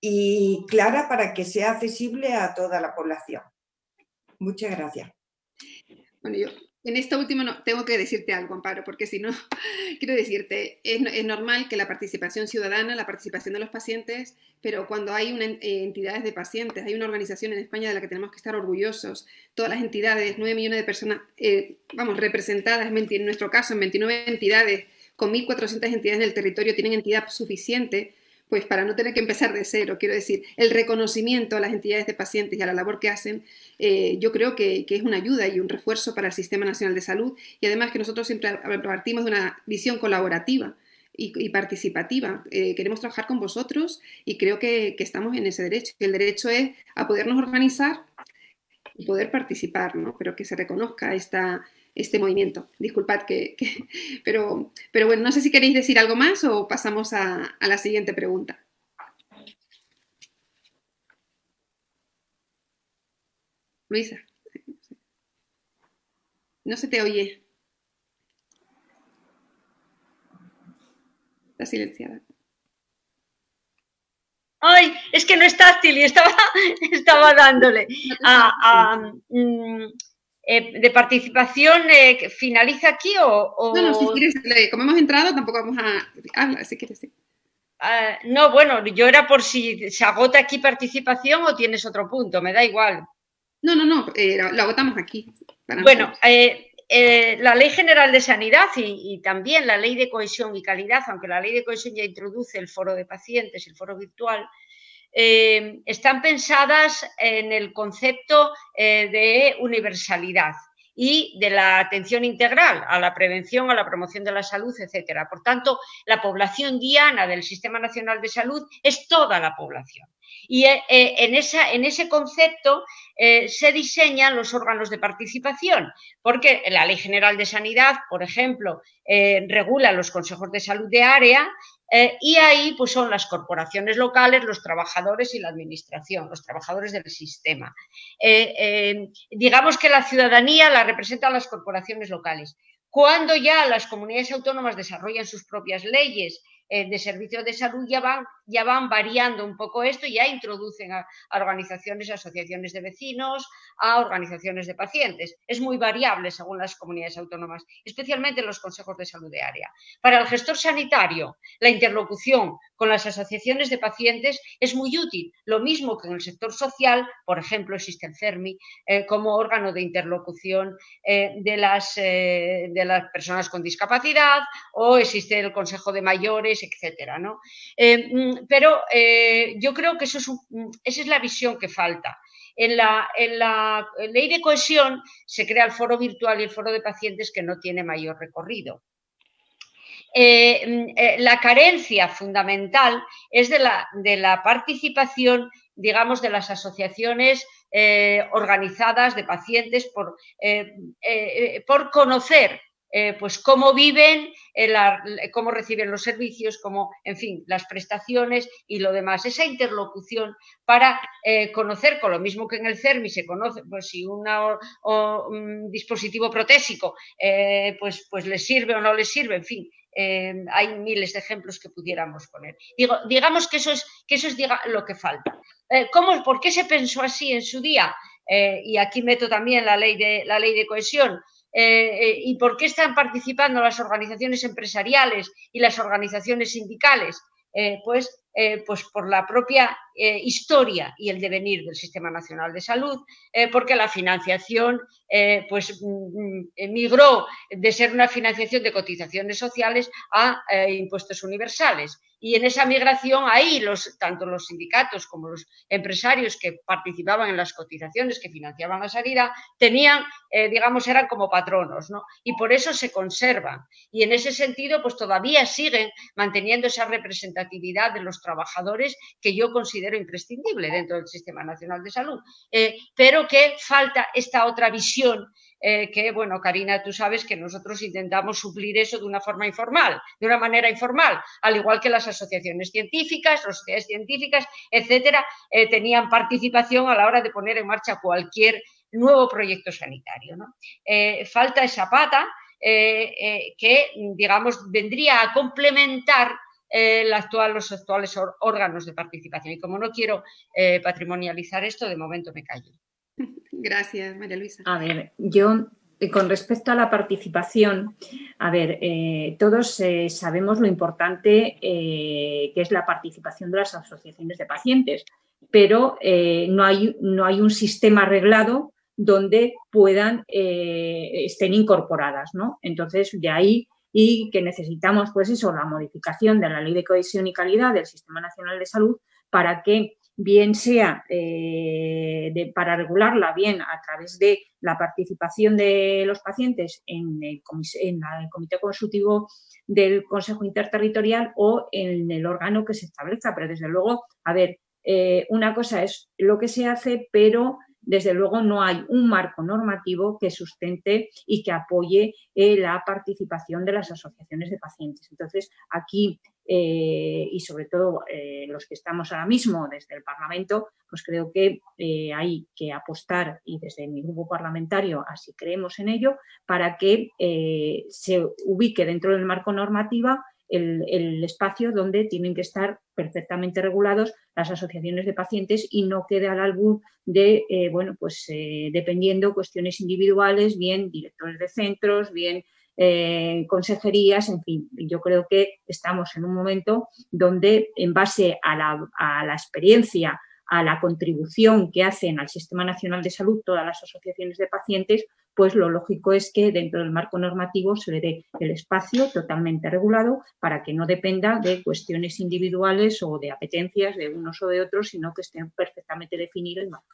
y clara para que sea accesible a toda la población. Muchas gracias. Bueno, yo en esto último tengo que decirte algo, Amparo, porque si no, quiero decirte, es normal que la participación ciudadana, la participación de los pacientes, pero cuando hay entidades de pacientes, hay una organización en España de la que tenemos que estar orgullosos, todas las entidades, 9 millones de personas, representadas, en nuestro caso, en 29 entidades, con 1.400 entidades en el territorio, tienen entidad suficiente, pues para no tener que empezar de cero, quiero decir, el reconocimiento a las entidades de pacientes y a la labor que hacen, yo creo que es una ayuda y un refuerzo para el Sistema Nacional de Salud, y además que nosotros siempre partimos de una visión colaborativa y participativa. Queremos trabajar con vosotros y creo que estamos en ese derecho. El derecho es a podernos organizar y poder participar, ¿no? Pero que se reconozca este movimiento. Disculpad pero bueno, no sé si queréis decir algo más o pasamos a la siguiente pregunta. Luisa, no se te oye. Está silenciada. Ay, es que no es táctil y estaba dándole. ¿De participación finaliza aquí o...? No, si quieres, como hemos entrado, tampoco vamos a hablar, si quieres, sí. No, bueno, yo era por si se agota aquí participación o tienes otro punto, me da igual. No, lo agotamos aquí. Bueno, la Ley General de Sanidad y también la Ley de Cohesión y Calidad, aunque la Ley de Cohesión ya introduce el foro de pacientes, el foro virtual, están pensadas en el concepto de universalidad y de la atención integral a la prevención, a la promoción de la salud, etcétera. Por tanto, la población diana del Sistema Nacional de Salud es toda la población. Y en ese concepto se diseñan los órganos de participación, porque la Ley General de Sanidad, por ejemplo, regula los consejos de salud de área y ahí pues son las corporaciones locales, los trabajadores y la administración, los trabajadores del sistema. Digamos que la ciudadanía la representan las corporaciones locales. Cuando ya las comunidades autónomas desarrollan sus propias leyes de servicios de salud, ya van variando un poco esto y ya introducen a organizaciones, asociaciones de vecinos, a organizaciones de pacientes. Es muy variable según las comunidades autónomas, especialmente los consejos de salud de área. Para el gestor sanitario, la interlocución con las asociaciones de pacientes es muy útil, lo mismo que en el sector social, por ejemplo, existe el CERMI como órgano de interlocución de las personas con discapacidad, o existe el Consejo de Mayores, etcétera, ¿no? Pero yo creo que esa es la visión que falta. En la Ley de Cohesión se crea el foro virtual y el foro de pacientes que no tiene mayor recorrido. la carencia fundamental es de la participación, digamos, de las asociaciones organizadas de pacientes por conocer pues cómo viven, cómo reciben los servicios, cómo, en fin, las prestaciones y lo demás. Esa interlocución para conocer, con lo mismo que en el CERMI se conoce, pues si un dispositivo protésico pues les sirve o no les sirve, en fin. Hay miles de ejemplos que pudiéramos poner. Digamos que eso es lo que falta. ¿Por qué se pensó así en su día? Y aquí meto también la ley de cohesión. ¿Y por qué están participando las organizaciones empresariales y las organizaciones sindicales? Pues por la propia historia y el devenir del Sistema Nacional de Salud, porque la financiación pues migró de ser una financiación de cotizaciones sociales a impuestos universales. Y en esa migración ahí tanto los sindicatos como los empresarios que participaban en las cotizaciones que financiaban la sanidad tenían, digamos, eran como patronos, ¿no? Y por eso se conservan. Y en ese sentido, pues todavía siguen manteniendo esa representatividad de los trabajadores que yo considero imprescindible dentro del Sistema Nacional de Salud. Pero que falta esta otra visión que, bueno, Karina, tú sabes que nosotros intentamos suplir eso de una manera informal, al igual que las asociaciones científicas, las sociedades científicas, etcétera, tenían participación a la hora de poner en marcha cualquier nuevo proyecto sanitario, ¿no? Falta esa pata que, digamos, vendría a complementar los actuales órganos de participación. Y como no quiero patrimonializar esto, de momento me callo. Gracias, María Luisa. A ver, yo con respecto a la participación, a ver, todos sabemos lo importante que es la participación de las asociaciones de pacientes, pero no hay un sistema arreglado donde estén incorporadas, ¿no? Entonces, de ahí y que necesitamos, pues eso, la modificación de la Ley de Cohesión y Calidad del Sistema Nacional de Salud para que bien sea para regularla bien a través de la participación de los pacientes en el comité consultivo del Consejo Interterritorial o en el órgano que se establezca. Pero desde luego, a ver, una cosa es lo que se hace, pero desde luego no hay un marco normativo que sustente y que apoye la participación de las asociaciones de pacientes. Entonces, aquí y sobre todo los que estamos ahora mismo desde el Parlamento, pues creo que hay que apostar, y desde mi grupo parlamentario así creemos en ello, para que se ubique dentro del marco normativo el espacio donde tienen que estar perfectamente regulados las asociaciones de pacientes y no quede al albur de, dependiendo cuestiones individuales, bien directores de centros, bien consejerías, en fin. Yo creo que estamos en un momento donde, en base a la experiencia, a la contribución que hacen al Sistema Nacional de Salud todas las asociaciones de pacientes, pues lo lógico es que dentro del marco normativo se le dé el espacio totalmente regulado para que no dependa de cuestiones individuales o de apetencias de unos o de otros, sino que esté perfectamente definido el marco.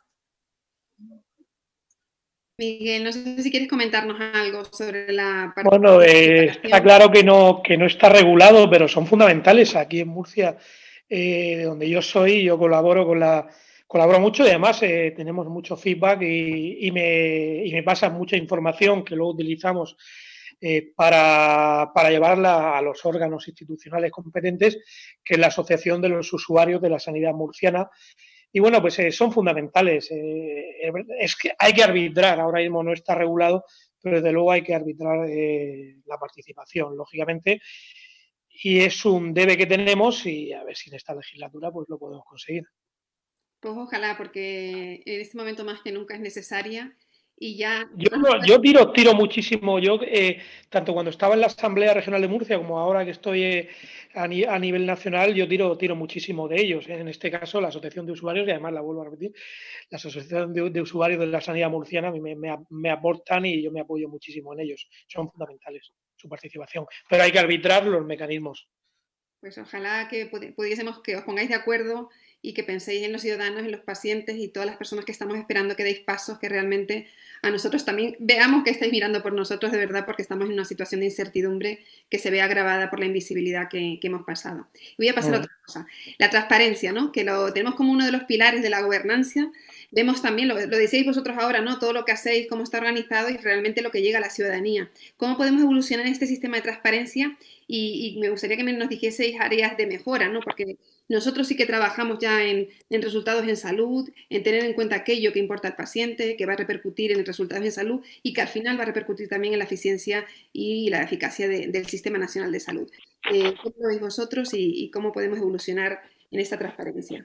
Miguel, no sé si quieres comentarnos algo sobre la parte. Bueno, está claro que no está regulado, pero son fundamentales. Aquí en Murcia, de donde yo soy, yo colaboro mucho y además tenemos mucho feedback y me pasan mucha información que luego utilizamos para llevarla a los órganos institucionales competentes, que es la Asociación de los Usuarios de la Sanidad Murciana. Y bueno, pues son fundamentales. Es que hay que arbitrar, ahora mismo no está regulado, pero desde luego hay que arbitrar la participación, lógicamente. Y es un debe que tenemos y a ver si en esta legislatura pues lo podemos conseguir. Pues ojalá, porque en este momento más que nunca es necesaria. Y ya... Yo tiro muchísimo. Yo, tanto cuando estaba en la Asamblea Regional de Murcia como ahora que estoy a nivel nacional, yo tiro muchísimo de ellos. En este caso, la Asociación de Usuarios, y además la vuelvo a repetir, la Asociación de Usuarios de la Sanidad Murciana, a mí me aportan y yo me apoyo muchísimo en ellos. Son fundamentales su participación. Pero hay que arbitrar los mecanismos. Pues ojalá que pudiésemos que os pongáis de acuerdo y que penséis en los ciudadanos, en los pacientes y todas las personas que estamos esperando que deis pasos, que realmente a nosotros también veamos que estáis mirando por nosotros de verdad, porque estamos en una situación de incertidumbre que se ve agravada por la invisibilidad que hemos pasado. Y voy a pasar a otra cosa, la transparencia, ¿no? Que lo tenemos como uno de los pilares de la gobernanza. Vemos también, lo decíais vosotros ahora, ¿no? Todo lo que hacéis, cómo está organizado y realmente lo que llega a la ciudadanía. ¿Cómo podemos evolucionar este sistema de transparencia? Y me gustaría que nos dijeseis áreas de mejora, ¿no? Porque nosotros sí que trabajamos ya en resultados en salud, en tener en cuenta aquello que importa al paciente, que va a repercutir en resultados en salud y que al final va a repercutir también en la eficiencia y la eficacia del Sistema Nacional de Salud. ¿Cómo lo veis vosotros y cómo podemos evolucionar en esta transparencia?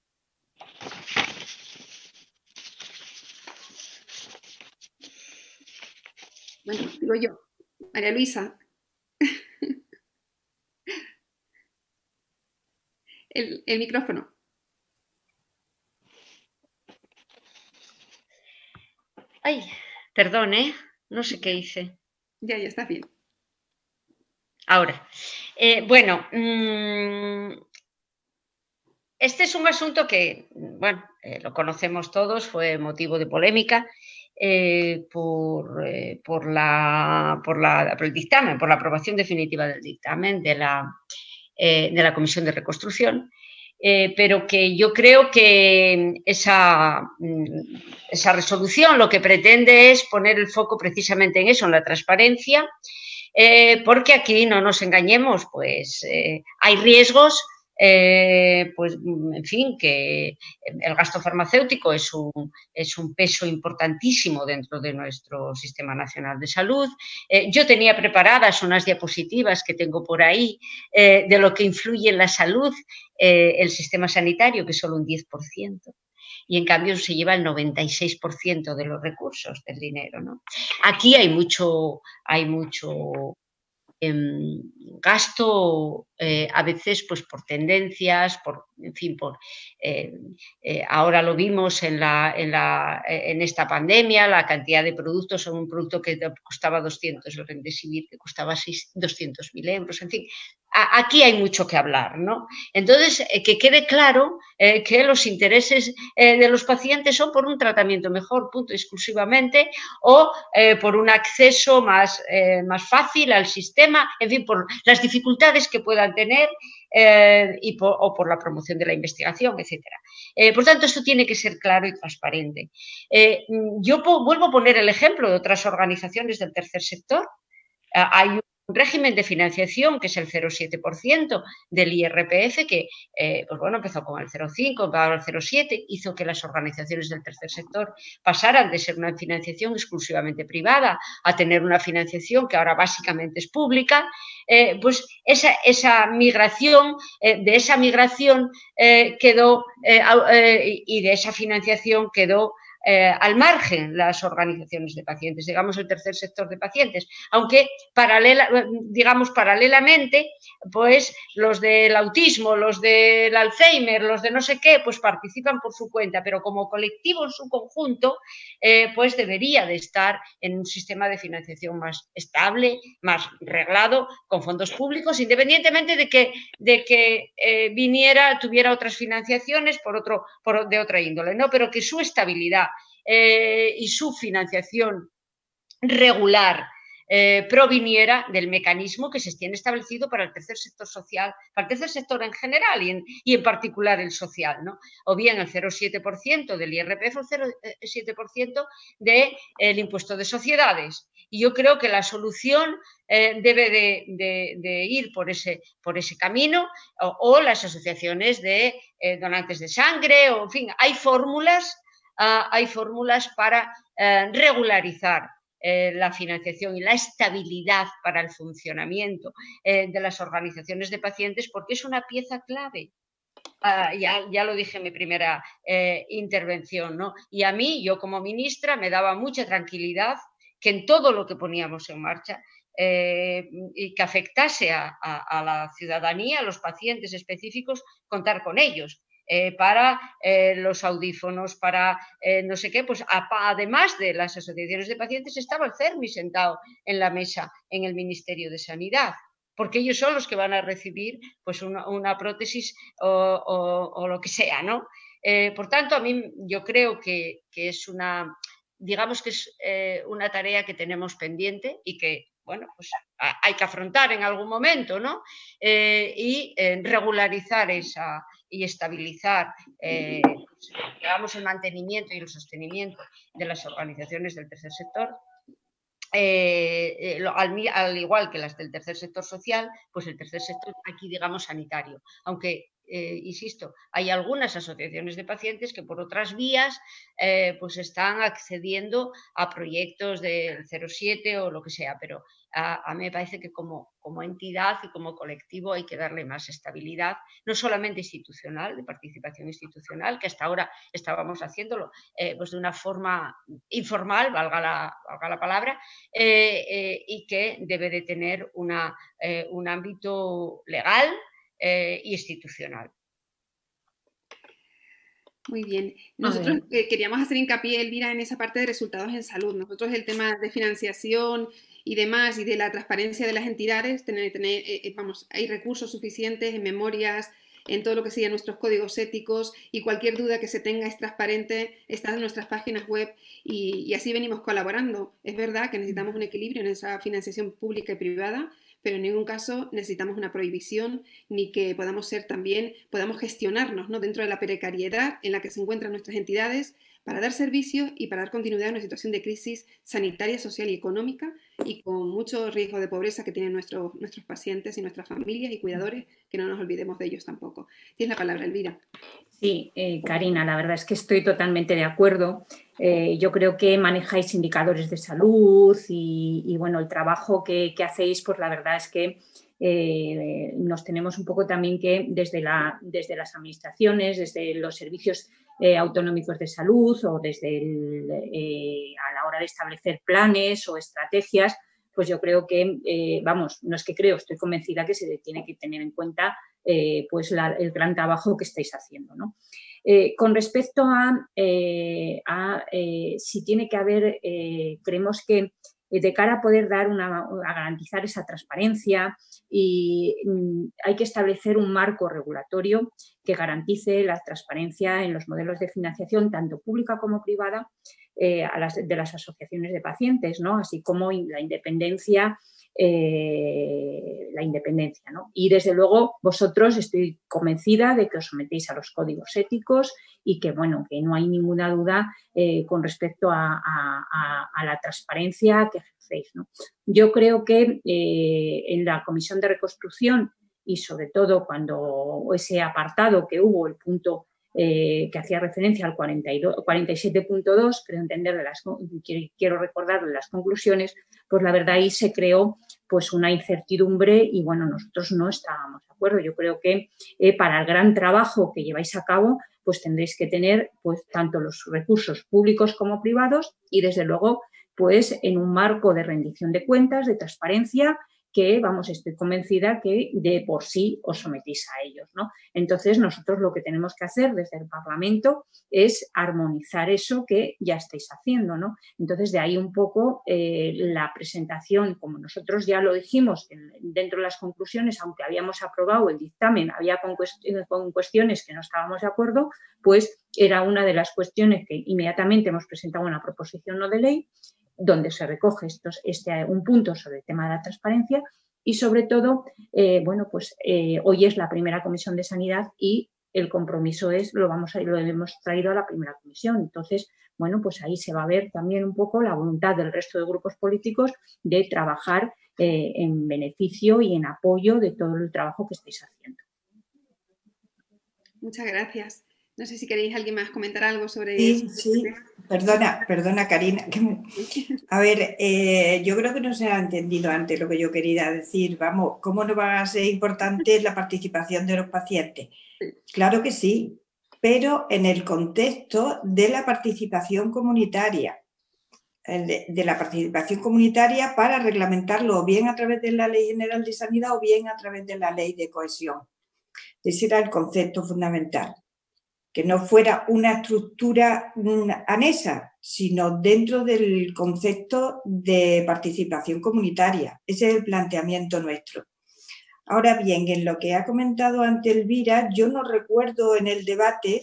Bueno, digo yo, María Luisa. El micrófono. Ay, perdón, no sé qué hice. Ya está bien. Ahora, bueno, este es un asunto que, bueno, lo conocemos todos, fue motivo de polémica por el dictamen, por la aprobación definitiva del dictamen de la Comisión de Reconstrucción, pero que yo creo que esa resolución lo que pretende es poner el foco precisamente en eso, en la transparencia, porque aquí, no nos engañemos, pues hay riesgos, pues en fin, que el gasto farmacéutico es un peso importantísimo dentro de nuestro Sistema Nacional de Salud. Yo tenía preparadas unas diapositivas que tengo por ahí de lo que influye en la salud el sistema sanitario, que es solo un 10%. Y en cambio se lleva el 96% de los recursos del dinero, ¿no? Aquí hay mucho gasto, a veces pues por tendencias, en fin, ahora lo vimos en esta pandemia, la cantidad de productos, son un producto que costaba 200, el Remdesivir que costaba 200.000 euros, en fin. Aquí hay mucho que hablar, ¿no? Entonces, que quede claro que los intereses de los pacientes son por un tratamiento mejor, punto, exclusivamente, o por un acceso más fácil al sistema, en fin, por las dificultades que puedan tener o por la promoción de la investigación, etcétera. Por tanto, esto tiene que ser claro y transparente. Yo vuelvo a poner el ejemplo de otras organizaciones del tercer sector. Hay un régimen de financiación que es el 0,7% del IRPF que, pues bueno, empezó con el 0,5, va al 0,7, hizo que las organizaciones del tercer sector pasaran de ser una financiación exclusivamente privada a tener una financiación que ahora básicamente es pública. Pues esa migración, de esa migración quedó, y de esa financiación quedó al margen las organizaciones de pacientes, digamos el tercer sector de pacientes, aunque paralelamente, pues los del autismo, los del Alzheimer, los de no sé qué, pues participan por su cuenta, pero como colectivo en su conjunto, pues debería de estar en un sistema de financiación más estable, más reglado, con fondos públicos, independientemente de que tuviera otras financiaciones de otra índole, ¿no? Pero que su estabilidad y su financiación regular proviniera del mecanismo que se tiene establecido para el tercer sector social, para el tercer sector en general y en particular el social, ¿no? O bien el 0,7% del IRPF o el 0,7% del impuesto de sociedades. Y yo creo que la solución debe de ir por ese camino, o las asociaciones de donantes de sangre, o en fin, hay fórmulas para regularizar la financiación y la estabilidad para el funcionamiento de las organizaciones de pacientes, porque es una pieza clave. Ya lo dije en mi primera intervención, ¿no? Y a mí, yo como ministra, me daba mucha tranquilidad que en todo lo que poníamos en marcha y que afectase a la ciudadanía, a los pacientes específicos, contar con ellos. Para los audífonos, para no sé qué, pues además de las asociaciones de pacientes estaba el CERMI sentado en la mesa en el Ministerio de Sanidad, porque ellos son los que van a recibir pues una prótesis o lo que sea, ¿no? Por tanto, a mí yo creo que es digamos que es una tarea que tenemos pendiente y que, bueno, pues hay que afrontar en algún momento, ¿no? Y regularizar y estabilizar, digamos, el mantenimiento y el sostenimiento de las organizaciones del tercer sector. Al igual que las del tercer sector social, pues el tercer sector aquí, digamos, sanitario, aunque insisto, hay algunas asociaciones de pacientes que por otras vías pues están accediendo a proyectos del 07 o lo que sea, pero a mí me parece que como entidad y como colectivo hay que darle más estabilidad, no solamente institucional, de participación institucional, que hasta ahora estábamos haciéndolo pues de una forma informal, valga la palabra, y que debe de tener un ámbito legal y institucional. Muy bien. Nosotros queríamos hacer hincapié, Elvira, en esa parte de resultados en salud. Nosotros el tema de financiación y demás y de la transparencia de las entidades, hay recursos suficientes en memorias, en todo lo que sean nuestros códigos éticos, y cualquier duda que se tenga es transparente, está en nuestras páginas web y así venimos colaborando. Es verdad que necesitamos un equilibrio en esa financiación pública y privada, pero en ningún caso necesitamos una prohibición ni que podamos gestionarnos, ¿no?, dentro de la precariedad en la que se encuentran nuestras entidades para dar servicios y para dar continuidad a una situación de crisis sanitaria, social y económica, y con mucho riesgo de pobreza que tienen nuestros pacientes y nuestras familias y cuidadores, que no nos olvidemos de ellos tampoco. Tienes la palabra, Elvira. Sí, Karina, la verdad es que estoy totalmente de acuerdo. Yo creo que manejáis indicadores de salud y bueno, el trabajo que hacéis, pues la verdad es que nos tenemos un poco también que desde las administraciones, desde los servicios autonómicos de salud o desde a la hora de establecer planes o estrategias, pues yo creo que, no es que creo, estoy convencida que se tiene que tener en cuenta pues el gran trabajo que estáis haciendo, ¿no? Con respecto a si tiene que haber, creemos que de cara a poder a garantizar esa transparencia y hay que establecer un marco regulatorio que garantice la transparencia en los modelos de financiación, tanto pública como privada, de las asociaciones de pacientes, ¿no?, así como la independencia, ¿no? Y desde luego vosotros estoy convencida de que os sometéis a los códigos éticos y que, bueno, que no hay ninguna duda con respecto a la transparencia que ejercéis, ¿no? Yo creo que en la Comisión de Reconstrucción y sobre todo cuando ese apartado que hubo, el punto que hacía referencia al 47.2, creo entender, quiero recordar de las conclusiones, pues la verdad ahí se creó pues una incertidumbre y bueno, nosotros no estábamos de acuerdo. Yo creo que para el gran trabajo que lleváis a cabo, pues tendréis que tener pues tanto los recursos públicos como privados y desde luego pues en un marco de rendición de cuentas, de transparencia, que, estoy convencida que de por sí os sometís a ellos, ¿no? Entonces, nosotros lo que tenemos que hacer desde el Parlamento es armonizar eso que ya estáis haciendo, ¿no? Entonces, de ahí un poco la presentación, como nosotros ya lo dijimos dentro de las conclusiones, aunque habíamos aprobado el dictamen, había con cuestiones que no estábamos de acuerdo, pues era una de las cuestiones que inmediatamente hemos presentado una proposición no de ley, donde se recoge un punto sobre el tema de la transparencia y, sobre todo, hoy es la primera comisión de sanidad y el compromiso lo hemos traído a la primera comisión. Entonces, bueno, pues ahí se va a ver también un poco la voluntad del resto de grupos políticos de trabajar en beneficio y en apoyo de todo el trabajo que estáis haciendo. Muchas gracias. No sé si queréis alguien más comentar algo sobre eso. Sí, perdona, Karina. A ver, yo creo que no se ha entendido antes lo que yo quería decir. Vamos, ¿cómo no va a ser importante la participación de los pacientes? Claro que sí, pero en el contexto de la participación comunitaria. De la participación comunitaria para reglamentarlo o bien a través de la Ley General de Sanidad o bien a través de la Ley de Cohesión. Ese era el concepto fundamental. Que no fuera una estructura anexa, sino dentro del concepto de participación comunitaria. Ese es el planteamiento nuestro. Ahora bien, en lo que ha comentado ante Elvira, yo no recuerdo en el debate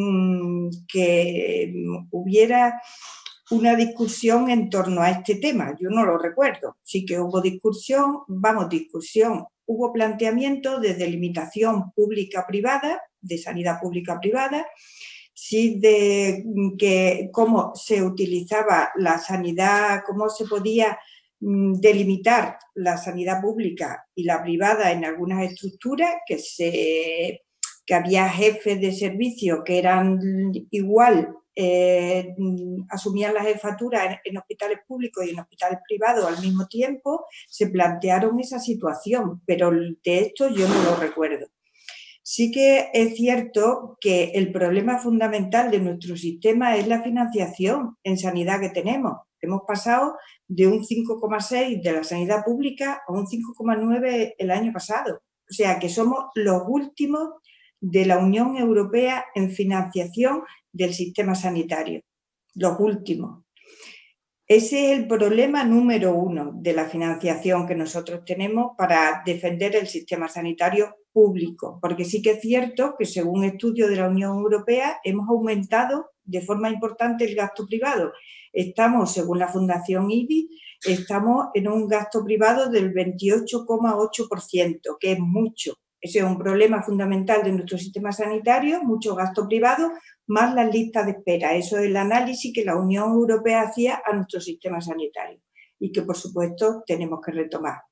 que hubiera una discusión en torno a este tema. Yo no lo recuerdo. Sí que hubo discusión, hubo planteamiento de delimitación pública-privada, de sanidad pública-privada, sí de que cómo se utilizaba la sanidad, cómo se podía delimitar la sanidad pública y la privada en algunas estructuras, que había jefes de servicio que eran igual, asumían la jefatura en hospitales públicos y en hospitales privados al mismo tiempo. Se plantearon esa situación, pero de esto yo no lo recuerdo. Sí que es cierto que el problema fundamental de nuestro sistema es la financiación en sanidad que tenemos. Hemos pasado de un 5,6 de la sanidad pública a un 5,9 el año pasado. O sea que somos los últimos de la Unión Europea en financiación del sistema sanitario. Los últimos. Ese es el problema número 1 de la financiación que nosotros tenemos para defender el sistema sanitario público, porque sí que es cierto que según estudios de la Unión Europea hemos aumentado de forma importante el gasto privado. Estamos, según la Fundación IBI, estamos en un gasto privado del 28,8%, que es mucho. Ese es un problema fundamental de nuestro sistema sanitario, mucho gasto privado, más las listas de espera. Eso es el análisis que la Unión Europea hacía a nuestro sistema sanitario y que, por supuesto, tenemos que retomar.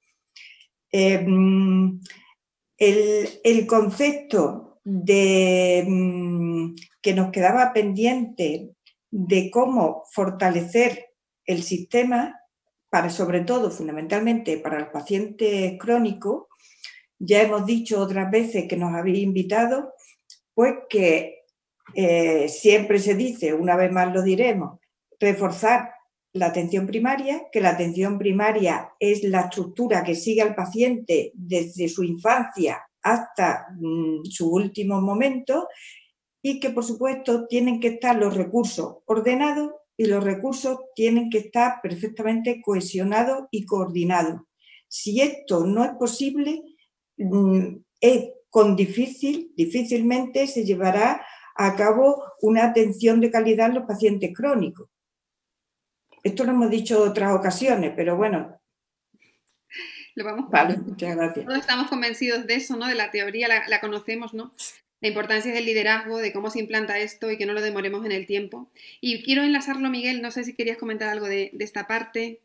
El concepto de que nos quedaba pendiente de cómo fortalecer el sistema, sobre todo, fundamentalmente, para los pacientes crónicos, ya hemos dicho otras veces que nos habéis invitado, pues que siempre se dice, una vez más lo diremos, reforzar la atención primaria, que la atención primaria es la estructura que sigue al paciente desde su infancia hasta su último momento y que, por supuesto, tienen que estar los recursos ordenados y los recursos tienen que estar perfectamente cohesionados y coordinados. Si esto no es posible, difícilmente se llevará a cabo una atención de calidad en los pacientes crónicos. Esto lo hemos dicho en otras ocasiones, pero bueno. Lo vamos. Vale, muchas gracias. Todos estamos convencidos de eso, ¿no? De la teoría, la conocemos, ¿no? La importancia del liderazgo, de cómo se implanta esto y que no lo demoremos en el tiempo. Y quiero enlazarlo, Miguel, no sé si querías comentar algo de esta parte.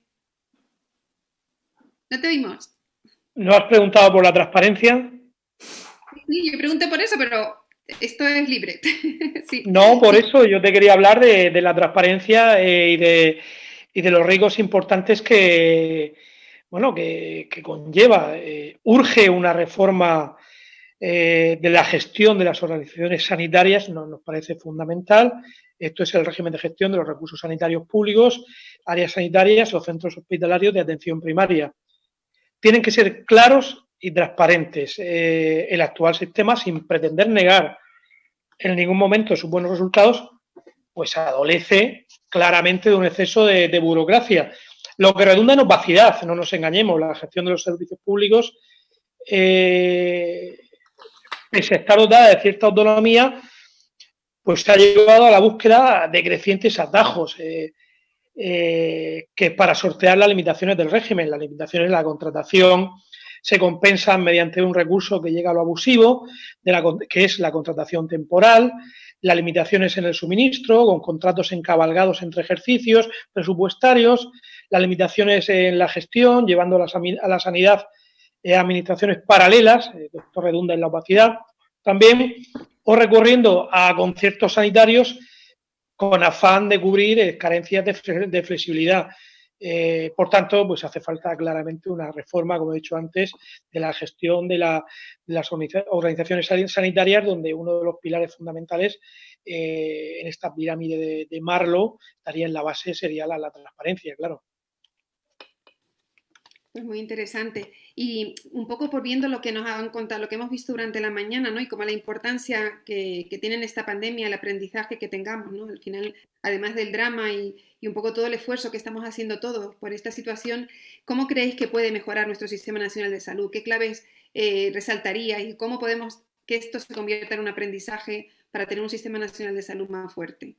¿No te oímos? ¿No has preguntado por la transparencia? Sí, yo pregunté por eso, pero esto es libre. Sí. No, por eso yo te quería hablar de la transparencia y de los riesgos importantes que conlleva. Urge una reforma de la gestión de las organizaciones sanitarias, nos parece fundamental. Esto es el régimen de gestión de los recursos sanitarios públicos, áreas sanitarias o centros hospitalarios de atención primaria. Tienen que ser claros y transparentes. El actual sistema, sin pretender negar en ningún momento sus buenos resultados, pues adolece claramente de un exceso de burocracia, lo que redunda en opacidad, no nos engañemos. La gestión de los servicios públicos, pese a estar dotada de cierta autonomía, pues se ha llevado a la búsqueda de crecientes atajos, que para sortear las limitaciones del régimen, las limitaciones de la contratación, se compensan mediante un recurso que llega a lo abusivo, que es la contratación temporal, las limitaciones en el suministro, con contratos encabalgados entre ejercicios presupuestarios, las limitaciones en la gestión, llevando a la sanidad administraciones paralelas, esto redunda en la opacidad también, o recurriendo a conciertos sanitarios con afán de cubrir carencias de flexibilidad. Por tanto, pues hace falta claramente una reforma, como he dicho antes, de la gestión de las organizaciones sanitarias, donde uno de los pilares fundamentales en esta pirámide de Maslow estaría en la base, sería la transparencia, claro. Pues muy interesante. Y un poco por viendo lo que nos han contado, lo que hemos visto durante la mañana, ¿no? Y como la importancia que tiene en esta pandemia, el aprendizaje que tengamos, ¿no? Al final, además del drama y un poco todo el esfuerzo que estamos haciendo todos por esta situación, ¿cómo creéis que puede mejorar nuestro Sistema Nacional de Salud? ¿Qué claves resaltarías y cómo podemos que esto se convierta en un aprendizaje para tener un sistema nacional de salud más fuerte?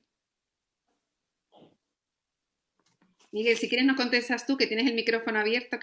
Miguel, si quieres nos contestas tú, que tienes el micrófono abierto.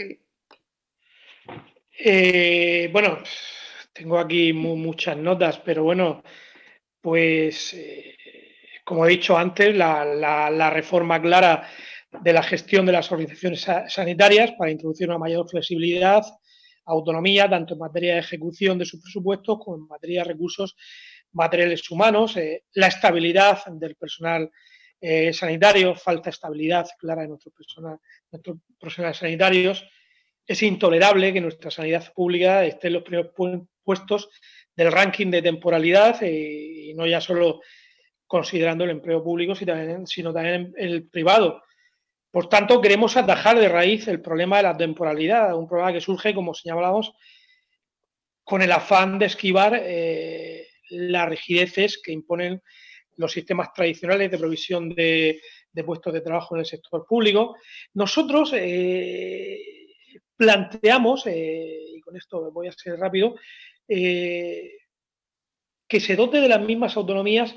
Bueno, tengo aquí muchas notas, pero bueno, pues como he dicho antes, la reforma clara de la gestión de las organizaciones sanitarias para introducir una mayor flexibilidad, autonomía, tanto en materia de ejecución de sus presupuestos como en materia de recursos materiales humanos, la estabilidad del personal sanitario, falta estabilidad clara de nuestros profesionales sanitarios. Es intolerable que nuestra sanidad pública esté en los primeros puestos del ranking de temporalidad y no ya solo considerando el empleo público, sino también el privado. Por tanto, queremos atajar de raíz el problema de la temporalidad, un problema que surge, como señalábamos, con el afán de esquivar las rigideces que imponen los sistemas tradicionales de provisión de puestos de trabajo en el sector público. Nosotros planteamos, y con esto voy a ser rápido, que se dote de las mismas autonomías,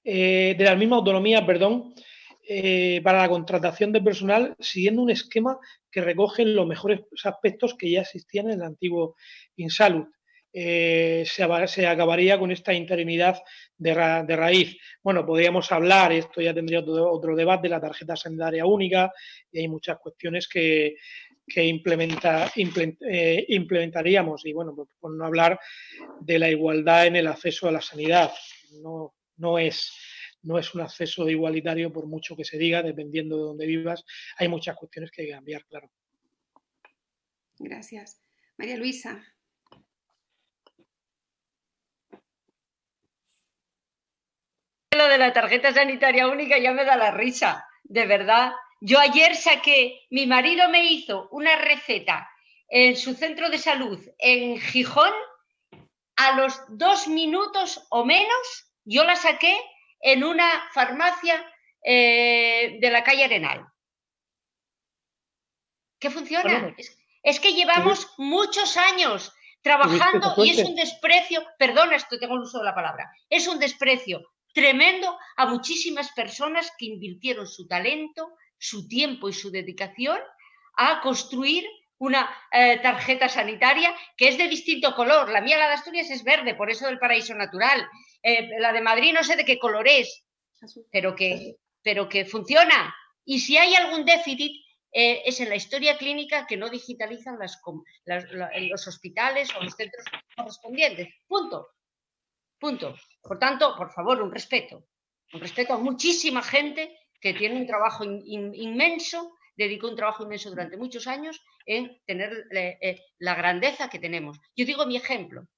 para la contratación de personal, siguiendo un esquema que recoge los mejores aspectos que ya existían en el antiguo Insalud. Se acabaría con esta interinidad de raíz. Bueno, podríamos hablar, esto ya tendría otro debate, de la tarjeta sanitaria única, y hay muchas cuestiones que implementaríamos. Y bueno, por no hablar de la igualdad en el acceso a la sanidad. No es un acceso igualitario por mucho que se diga, dependiendo de dónde vivas. Hay muchas cuestiones que hay que cambiar, claro. Gracias. María Luisa. Lo de la tarjeta sanitaria única ya me da la risa, de verdad. Yo ayer mi marido me hizo una receta en su centro de salud en Gijón, a los 2 minutos o menos yo la saqué en una farmacia de la calle Arenal. ¿Qué funciona? Bueno, es que llevamos muchos años trabajando y es un desprecio, perdona, esto tengo el uso de la palabra, es un desprecio tremendo a muchísimas personas que invirtieron su talento, su tiempo y su dedicación a construir una tarjeta sanitaria que es de distinto color. La mía, la de Asturias, es verde, por eso del paraíso natural. La de Madrid no sé de qué color es, pero que funciona. Y si hay algún déficit, es en la historia clínica que no digitalizan los hospitales o los centros correspondientes. Punto. Por tanto, por favor, un respeto a muchísima gente que tiene un trabajo inmenso, dedicó un trabajo inmenso durante muchos años en tener la grandeza que tenemos. Yo digo mi ejemplo.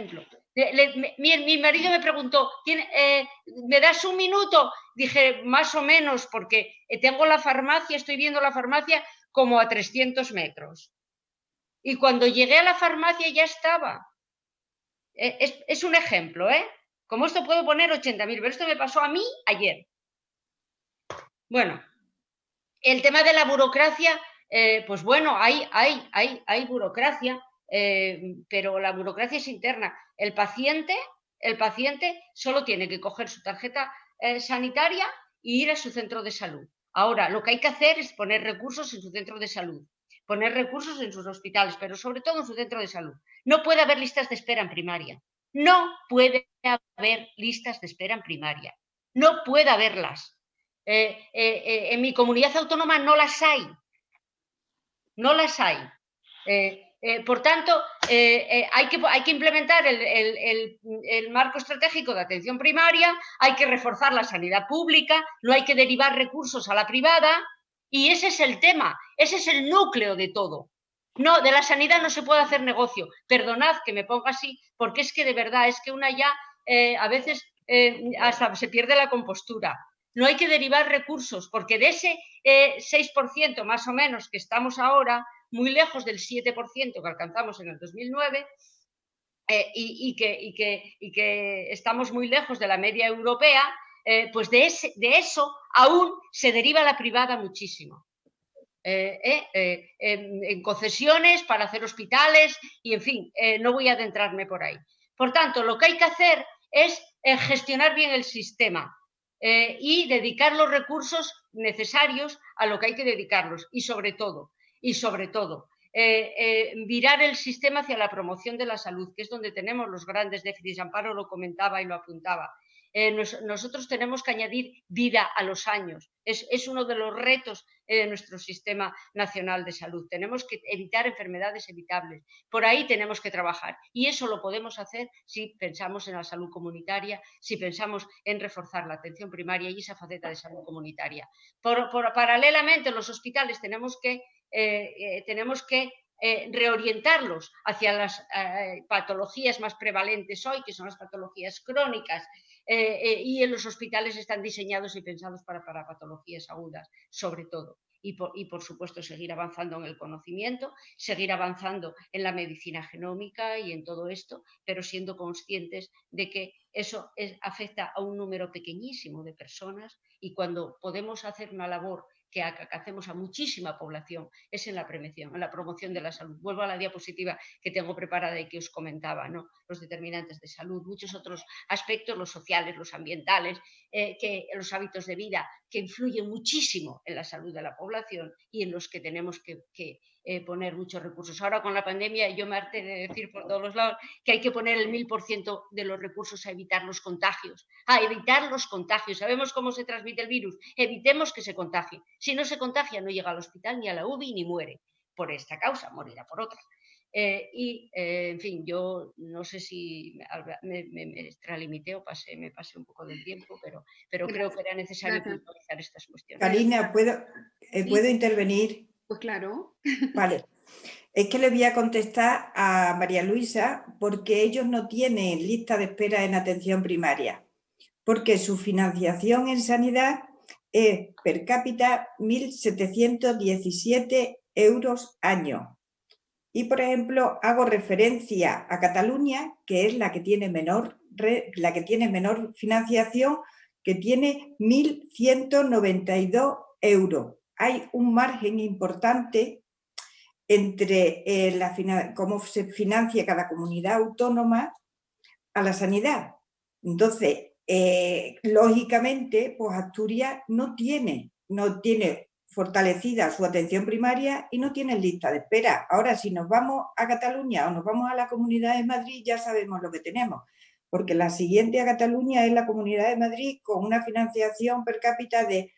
Mi marido me preguntó, ¿me das un minuto? Dije, más o menos, porque tengo la farmacia, estoy viendo la farmacia como a 300 metros. Y cuando llegué a la farmacia ya estaba. Es un ejemplo, ¿eh? Como esto puedo poner 80.000, pero esto me pasó a mí ayer. Bueno, el tema de la burocracia, pues bueno, hay burocracia, pero la burocracia es interna. El paciente solo tiene que coger su tarjeta sanitaria e ir a su centro de salud. Ahora, lo que hay que hacer es poner recursos en su centro de salud, poner recursos en sus hospitales, pero sobre todo en su centro de salud. No puede haber listas de espera en primaria. No puede haber listas de espera en primaria. No puede haberlas. En mi comunidad autónoma no las hay. No las hay. Por tanto, hay que implementar el marco estratégico de atención primaria, hay que reforzar la sanidad pública, no hay que derivar recursos a la privada, y ese es el tema, ese es el núcleo de todo. No, de la sanidad no se puede hacer negocio. Perdonad que me ponga así, porque es que de verdad, es que una ya a veces hasta se pierde la compostura. No hay que derivar recursos, porque de ese 6% más o menos que estamos ahora, muy lejos del 7% que alcanzamos en el 2009, y que estamos muy lejos de la media europea, pues de eso aún se deriva la privada muchísimo. en concesiones para hacer hospitales y, en fin, no voy a adentrarme por ahí. Por tanto, lo que hay que hacer es gestionar bien el sistema y dedicar los recursos necesarios a lo que hay que dedicarlos y sobre todo, virar el sistema hacia la promoción de la salud, que es donde tenemos los grandes déficits. Amparo lo comentaba y lo apuntaba. Nosotros tenemos que añadir vida a los años. Es uno de los retos de nuestro sistema nacional de salud. Tenemos que evitar enfermedades evitables. Por ahí tenemos que trabajar. Y eso lo podemos hacer si pensamos en la salud comunitaria, si pensamos en reforzar la atención primaria y esa faceta de salud comunitaria. Paralelamente, en los hospitales tenemos que reorientarlos hacia las patologías más prevalentes hoy, que son las patologías crónicas, y en los hospitales están diseñados y pensados para patologías agudas, sobre todo. Y por supuesto, seguir avanzando en el conocimiento, seguir avanzando en la medicina genómica y en todo esto, pero siendo conscientes de que eso afecta a un número pequeñísimo de personas, y cuando podemos hacer una labor que hacemos a muchísima población es en la prevención, en la promoción de la salud. Vuelvo a la diapositiva que tengo preparada y que os comentaba, ¿no? Los determinantes de salud, muchos otros aspectos, los sociales, los ambientales, los hábitos de vida, que influyen muchísimo en la salud de la población y en los que tenemos que poner muchos recursos. Ahora con la pandemia yo me harté de decir por todos los lados que hay que poner el 1000% de los recursos a evitar los contagios. A evitar los contagios. Sabemos cómo se transmite el virus. Evitemos que se contagie. Si no se contagia, no llega al hospital ni a la UBI ni muere por esta causa, morirá por otra. En fin, yo no sé si me extralimité o me pasé un poco del tiempo, pero creo que era necesario puntualizar estas cuestiones. Karina, ¿puedo intervenir? Pues claro. Vale. Es que le voy a contestar a María Luisa porque ellos no tienen lista de espera en atención primaria, porque su financiación en sanidad es per cápita 1.717 euros año. Y, por ejemplo, hago referencia a Cataluña, que es la que tiene menor financiación, que tiene 1.192 euros. Hay un margen importante entre cómo se financia cada comunidad autónoma a la sanidad. Entonces, lógicamente, pues Asturias no tiene fortalecida su atención primaria y no tiene lista de espera. Ahora, si nos vamos a Cataluña o nos vamos a la Comunidad de Madrid, ya sabemos lo que tenemos, porque la siguiente a Cataluña es la Comunidad de Madrid, con una financiación per cápita de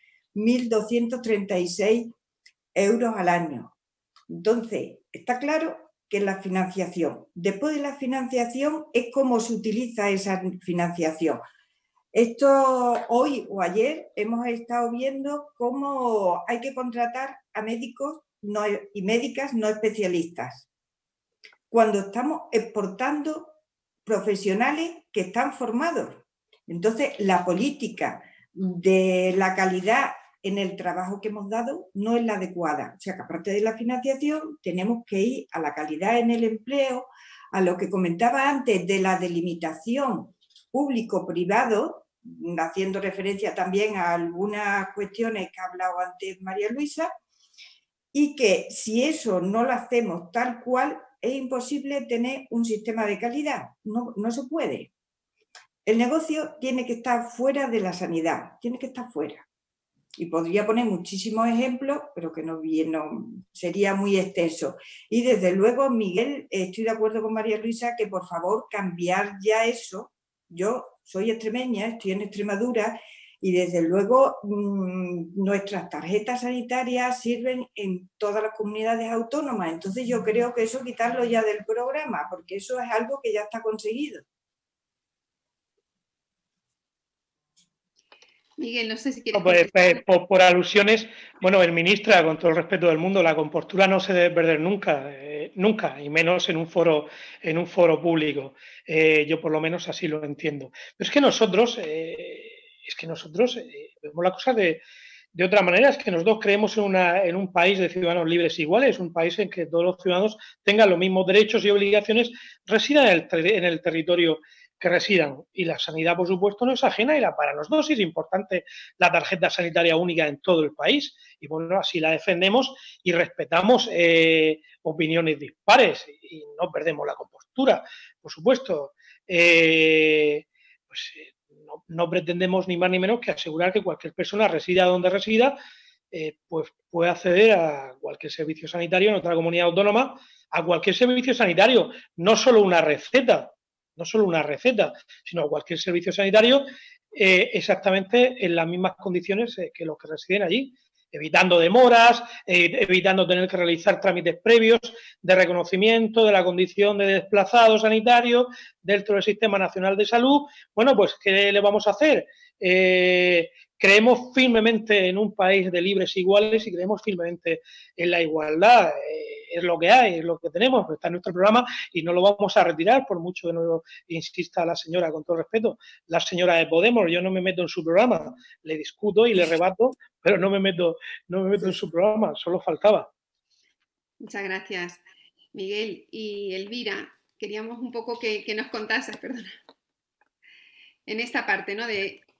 1.236 euros al año. Entonces, está claro que la financiación. Después de la financiación es cómo se utiliza esa financiación. Esto hoy o ayer hemos estado viendo cómo hay que contratar a médicos y médicas no especialistas, cuando estamos exportando profesionales que están formados. Entonces, la política de la calidad en el trabajo que hemos dado no es la adecuada. O sea, que aparte de la financiación tenemos que ir a la calidad en el empleo, a lo que comentaba antes de la delimitación público-privado, haciendo referencia también a algunas cuestiones que ha hablado antes María Luisa, y que si eso no lo hacemos tal cual, es imposible tener un sistema de calidad. No se puede. El negocio tiene que estar fuera de la sanidad, tiene que estar fuera. Y podría poner muchísimos ejemplos, pero que no sería muy extenso. Y desde luego, Miguel, estoy de acuerdo con María Luisa que por favor cambiar ya eso. Yo soy extremeña, estoy en Extremadura y desde luego nuestras tarjetas sanitarias sirven en todas las comunidades autónomas. Entonces yo creo que eso quitarlo ya del programa, porque eso es algo que ya está conseguido. Miguel, no sé si quieres... Por alusiones, bueno, el ministra, con todo el respeto del mundo, la compostura no se debe perder nunca, nunca, y menos en un foro público. Yo por lo menos así lo entiendo. Pero es que nosotros vemos la cosa de otra manera. Es que nosotros creemos en un país de ciudadanos libres e iguales, un país en que todos los ciudadanos tengan los mismos derechos y obligaciones, residan en el territorio que residan. Y la sanidad, por supuesto, no es ajena, y para nosotros sí es importante la tarjeta sanitaria única en todo el país. Y bueno, así la defendemos y respetamos opiniones dispares y no perdemos la compostura, por supuesto. No pretendemos ni más ni menos que asegurar que cualquier persona resida donde resida, pues puede acceder a cualquier servicio sanitario en otra comunidad autónoma, a cualquier servicio sanitario, no solo una receta, sino a cualquier servicio sanitario exactamente en las mismas condiciones que los que residen allí, evitando demoras, evitando tener que realizar trámites previos de reconocimiento de la condición de desplazado sanitario dentro del Sistema Nacional de Salud. Bueno, pues, ¿qué le vamos a hacer? Creemos firmemente en un país de libres e iguales y creemos firmemente en la igualdad. Es lo que hay, es lo que tenemos, está en nuestro programa y no lo vamos a retirar, por mucho que no insista la señora, con todo respeto, la señora de Podemos. Yo no me meto en su programa, le discuto y le rebato, pero no me meto en su programa, solo faltaba. Muchas gracias, Miguel. Y Elvira, queríamos un poco que nos contases, perdona, en esta parte, ¿no?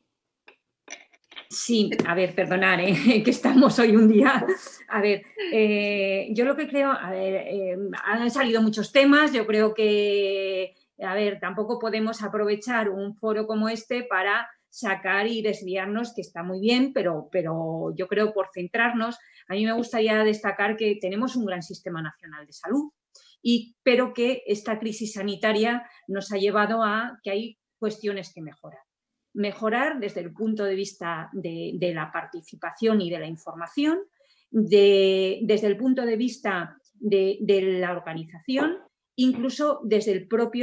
Sí, a ver, perdonar, que estamos hoy un día. A ver, yo lo que creo, han salido muchos temas, yo creo que, a ver, tampoco podemos aprovechar un foro como este para sacar y desviarnos, que está muy bien, pero yo creo, por centrarnos, a mí me gustaría destacar que tenemos un gran sistema nacional de salud, pero que esta crisis sanitaria nos ha llevado a que hay cuestiones que mejorar. Mejorar desde el punto de vista de la participación y de la información, desde el punto de vista de la organización, incluso desde el punto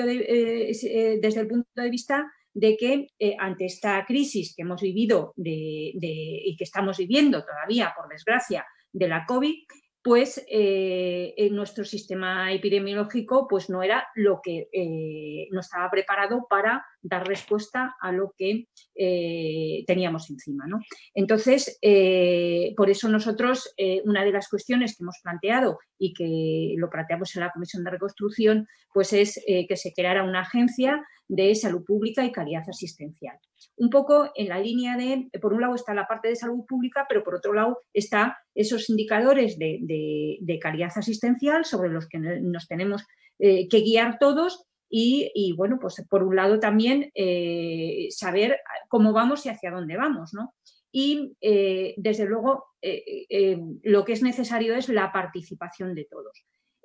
de vista de que ante esta crisis que hemos vivido y que estamos viviendo todavía, por desgracia, de la COVID, pues nuestro sistema epidemiológico pues no era lo que no estaba preparado para dar respuesta a lo que teníamos encima, ¿no? Entonces, por eso nosotros, una de las cuestiones que hemos planteado y que lo planteamos en la Comisión de Reconstrucción, pues es que se creara una agencia de salud pública y calidad asistencial. Un poco en la línea de, por un lado está la parte de salud pública, pero por otro lado están esos indicadores de calidad asistencial sobre los que nos tenemos que guiar todos y bueno, pues por un lado también saber cómo vamos y hacia dónde vamos, ¿no? Y desde luego lo que es necesario es la participación de todos.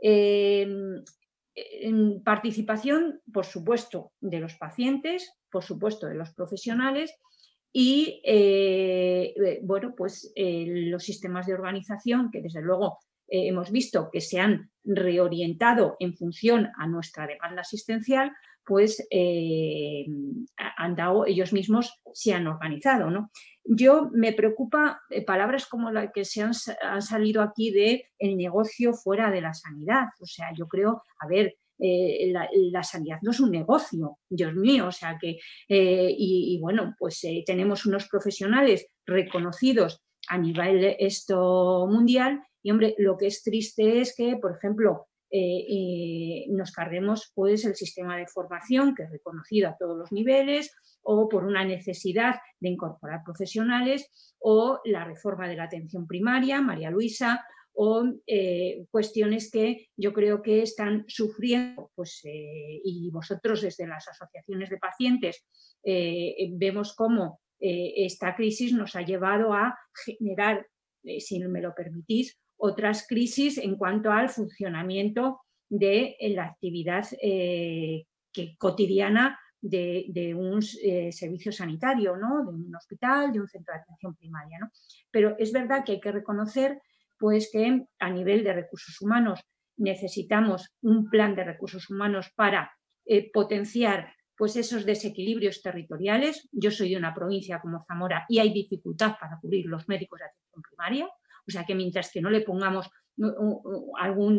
Participación, por supuesto, de los pacientes, por supuesto, de los profesionales y, bueno, pues los sistemas de organización que desde luego hemos visto que se han reorientado en función a nuestra demanda asistencial, pues han dado, ellos mismos se han organizado, ¿no? Yo me preocupa palabras como las que han salido aquí de el negocio fuera de la sanidad. O sea, yo creo, a ver, la sanidad no es un negocio, Dios mío, o sea que, y bueno, pues tenemos unos profesionales reconocidos a nivel mundial y, hombre, lo que es triste es que, por ejemplo, nos carguemos pues el sistema de formación que es reconocido a todos los niveles o por una necesidad de incorporar profesionales o la reforma de la atención primaria, María Luisa, o cuestiones que yo creo que están sufriendo, pues, y vosotros desde las asociaciones de pacientes vemos cómo esta crisis nos ha llevado a generar, si me lo permitís, otras crisis en cuanto al funcionamiento de la actividad cotidiana de un servicio sanitario, ¿no? De un hospital, de un centro de atención primaria, ¿no? Pero es verdad que hay que reconocer pues, que a nivel de recursos humanos necesitamos un plan de recursos humanos para potenciar pues, esos desequilibrios territoriales. Yo soy de una provincia como Zamora y hay dificultad para cubrir los médicos de atención primaria. O sea que mientras que no le pongamos algún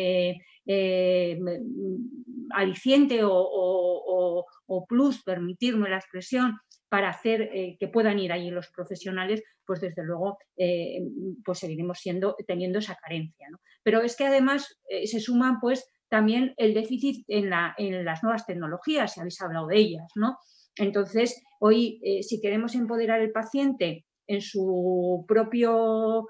aliciente o plus, permitirme la expresión, para hacer que puedan ir allí los profesionales, pues desde luego pues seguiremos teniendo esa carencia, ¿no? Pero es que además se suman pues también el déficit en las nuevas tecnologías, si habéis hablado de ellas, ¿no? Entonces, hoy, si queremos empoderar al paciente en su propio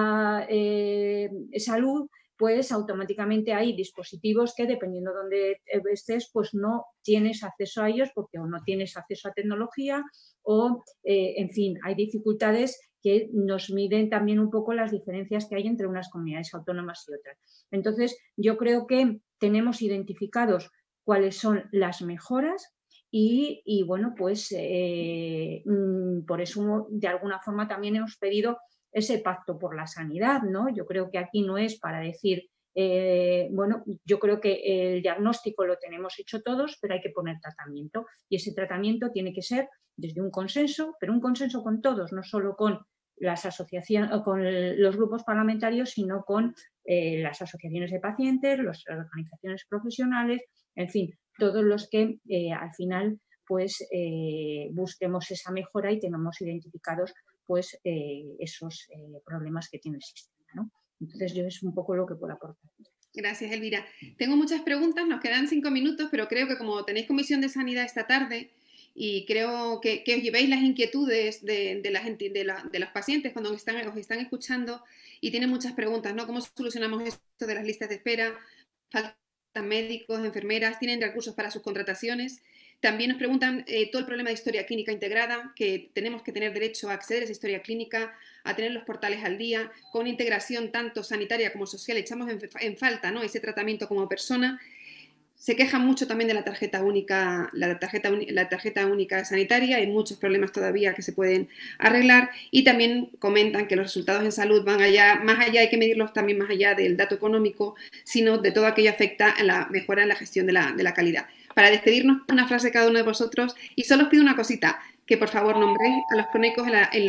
salud, pues automáticamente hay dispositivos que, dependiendo de dónde estés, pues no tienes acceso a ellos porque o no tienes acceso a tecnología o, en fin, hay dificultades que nos miden también un poco las diferencias que hay entre unas comunidades autónomas y otras. Entonces, yo creo que tenemos identificados cuáles son las mejoras y bueno, pues por eso de alguna forma también hemos pedido ese pacto por la sanidad, ¿no? Yo creo que aquí no es para decir, bueno, yo creo que el diagnóstico lo tenemos hecho todos, pero hay que poner tratamiento y ese tratamiento tiene que ser desde un consenso, pero un consenso con todos, no solo con las asociaciones, con los grupos parlamentarios, sino con las asociaciones de pacientes, las organizaciones profesionales, en fin, todos los que al final pues busquemos esa mejora y tengamos identificados pues esos problemas que tiene el sistema, ¿no? Entonces yo es un poco lo que puedo aportar. Gracias, Elvira. Tengo muchas preguntas, nos quedan 5 minutos, pero creo que como tenéis comisión de sanidad esta tarde y creo que os llevéis las inquietudes de los pacientes cuando os están escuchando y tienen muchas preguntas, ¿no? ¿Cómo solucionamos esto de las listas de espera? ¿Faltan médicos, enfermeras? ¿Tienen recursos para sus contrataciones? También nos preguntan todo el problema de historia clínica integrada, que tenemos que tener derecho a acceder a esa historia clínica, a tener los portales al día, con integración tanto sanitaria como social. Echamos en falta, ¿no?, ese tratamiento como persona. Se quejan mucho también de la tarjeta única sanitaria. Hay muchos problemas todavía que se pueden arreglar y también comentan que los resultados en salud van allá, más allá, hay que medirlos también más allá del dato económico, sino de todo aquello que afecta a la mejora en la gestión de la calidad. Para despedirnos, una frase cada uno de vosotros y solo os pido una cosita, que por favor nombréis a los crónicos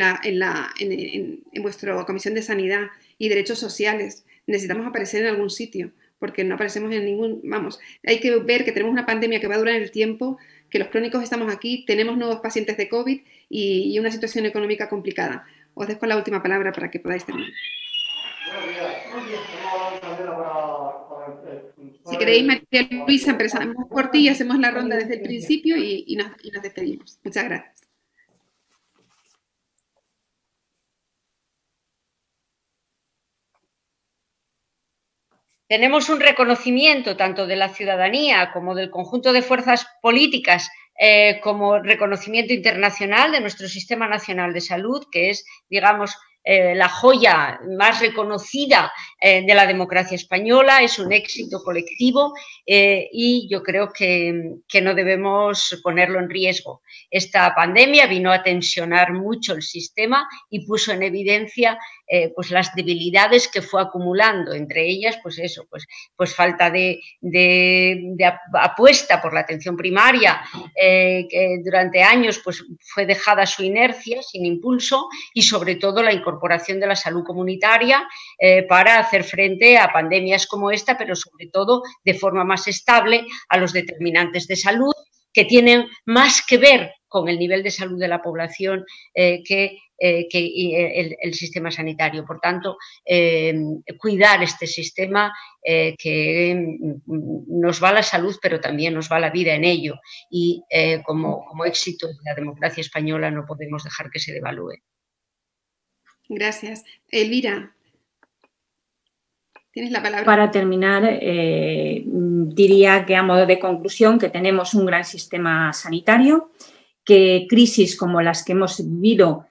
en vuestra Comisión de Sanidad y Derechos Sociales. Necesitamos aparecer en algún sitio, porque no aparecemos en ningún... Vamos, hay que ver que tenemos una pandemia que va a durar en el tiempo, que los crónicos estamos aquí, tenemos nuevos pacientes de COVID y una situación económica complicada. Os dejo la última palabra para que podáis terminar. Si queréis, María Luisa, empezamos por ti y hacemos la ronda desde el principio y nos despedimos. Muchas gracias. Tenemos un reconocimiento tanto de la ciudadanía como del conjunto de fuerzas políticas como reconocimiento internacional de nuestro Sistema Nacional de Salud, que es, digamos, la joya más reconocida de la democracia española, es un éxito colectivo y yo creo que no debemos ponerlo en riesgo. Esta pandemia vino a tensionar mucho el sistema y puso en evidencia pues las debilidades que fue acumulando, entre ellas pues eso, pues falta de apuesta por la atención primaria, que durante años pues fue dejada a su inercia, sin impulso, y sobre todo la incorporación de la salud comunitaria para hacer frente a pandemias como esta, pero sobre todo de forma más estable a los determinantes de salud que tienen más que ver con el nivel de salud de la población que el sistema sanitario. Por tanto, cuidar este sistema que nos va la salud, pero también nos va la vida en ello. Y como éxito de la democracia española no podemos dejar que se devalúe. Gracias. Elvira, tienes la palabra. Para terminar, diría que a modo de conclusión que tenemos un gran sistema sanitario, que crisis como las que hemos vivido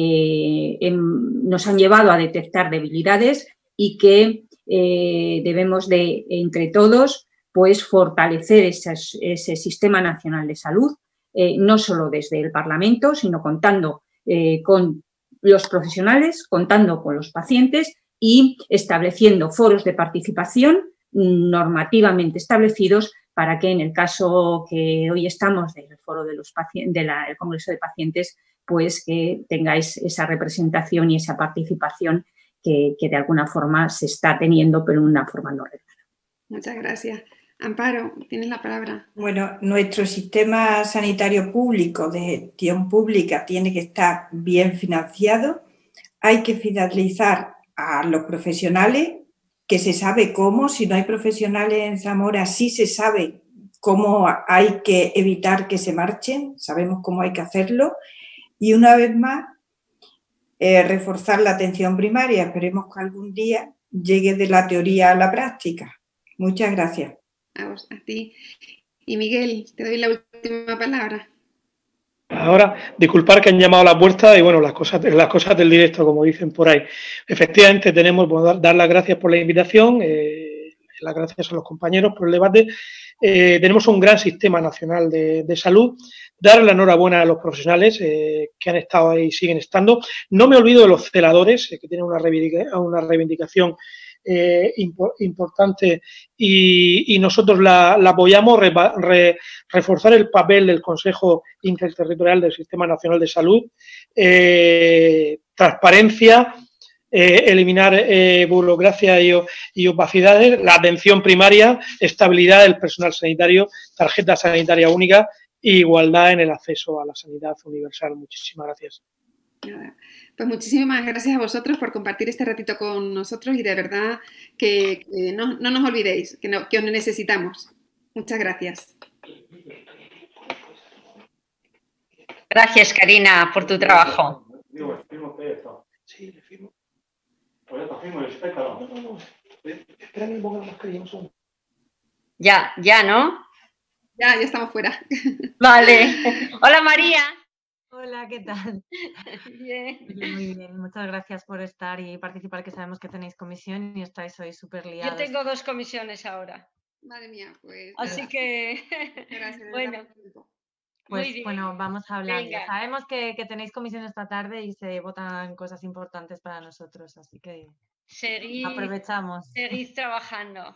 nos han llevado a detectar debilidades y que debemos de, entre todos, pues fortalecer ese Sistema Nacional de Salud, no solo desde el Parlamento, sino contando con los profesionales, contando con los pacientes y estableciendo foros de participación normativamente establecidos para que en el caso que hoy estamos del foro de los pacientes, del Congreso de Pacientes, pues que tengáis esa representación y esa participación que de alguna forma se está teniendo, pero de una forma no regular. Muchas gracias. Amparo, tienes la palabra. Bueno, nuestro sistema sanitario público de gestión pública tiene que estar bien financiado. Hay que fidelizar a los profesionales que se sabe cómo, si no hay profesionales en Zamora, sí se sabe cómo hay que evitar que se marchen, sabemos cómo hay que hacerlo. Y una vez más, reforzar la atención primaria. Esperemos que algún día llegue de la teoría a la práctica. Muchas gracias. A vos, a ti. Y Miguel, te doy la última palabra. Ahora, disculpar que han llamado a la puerta y bueno, las cosas del directo, como dicen por ahí. Efectivamente, tenemos que dar las gracias por la invitación, las gracias a los compañeros por el debate. Tenemos un gran sistema nacional de salud. Dar la enhorabuena a los profesionales que han estado ahí y siguen estando. No me olvido de los celadores, que tienen una reivindicación importante y nosotros la apoyamos, reforzar el papel del Consejo Interterritorial del Sistema Nacional de Salud, transparencia, eliminar burocracia y opacidades, la atención primaria, estabilidad del personal sanitario, tarjeta sanitaria única e igualdad en el acceso a la sanidad universal. Muchísimas gracias. Pues muchísimas gracias a vosotros por compartir este ratito con nosotros y de verdad que no nos olvidéis, que os necesitamos. Muchas gracias. Gracias, Karina, por tu trabajo. Sí, le firmo. Espera que ponga la mascarilla un segundo. Ya, ¿no? Ya estamos fuera. Vale. Hola, María. Hola, ¿qué tal? Bien. Muy bien, muchas gracias por estar y participar, que sabemos que tenéis comisión y estáis hoy súper liados. Yo tengo 2 comisiones ahora. Madre mía, pues. Así que, gracias. Bueno. Pues bueno, vamos hablando. Venga. Sabemos que tenéis comisión esta tarde y se votan cosas importantes para nosotros, así que aprovechamos. Seguid trabajando.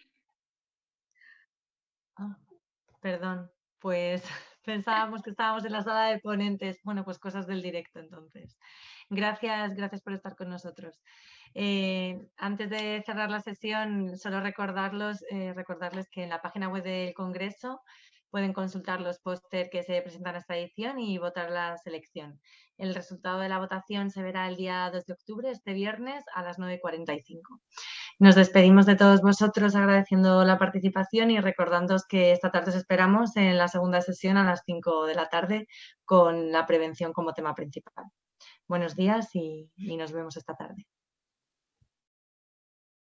Perdón, pues pensábamos que estábamos en la sala de ponentes. Bueno, pues cosas del directo entonces. Gracias por estar con nosotros. Antes de cerrar la sesión, solo recordarles que en la página web del Congreso pueden consultar los póster que se presentan en esta edición y votar la selección. El resultado de la votación se verá el día 2 de octubre, este viernes, a las 9:45. Nos despedimos de todos vosotros agradeciendo la participación y recordándoos que esta tarde os esperamos en la segunda sesión a las 5 de la tarde con la prevención como tema principal. Buenos días y nos vemos esta tarde.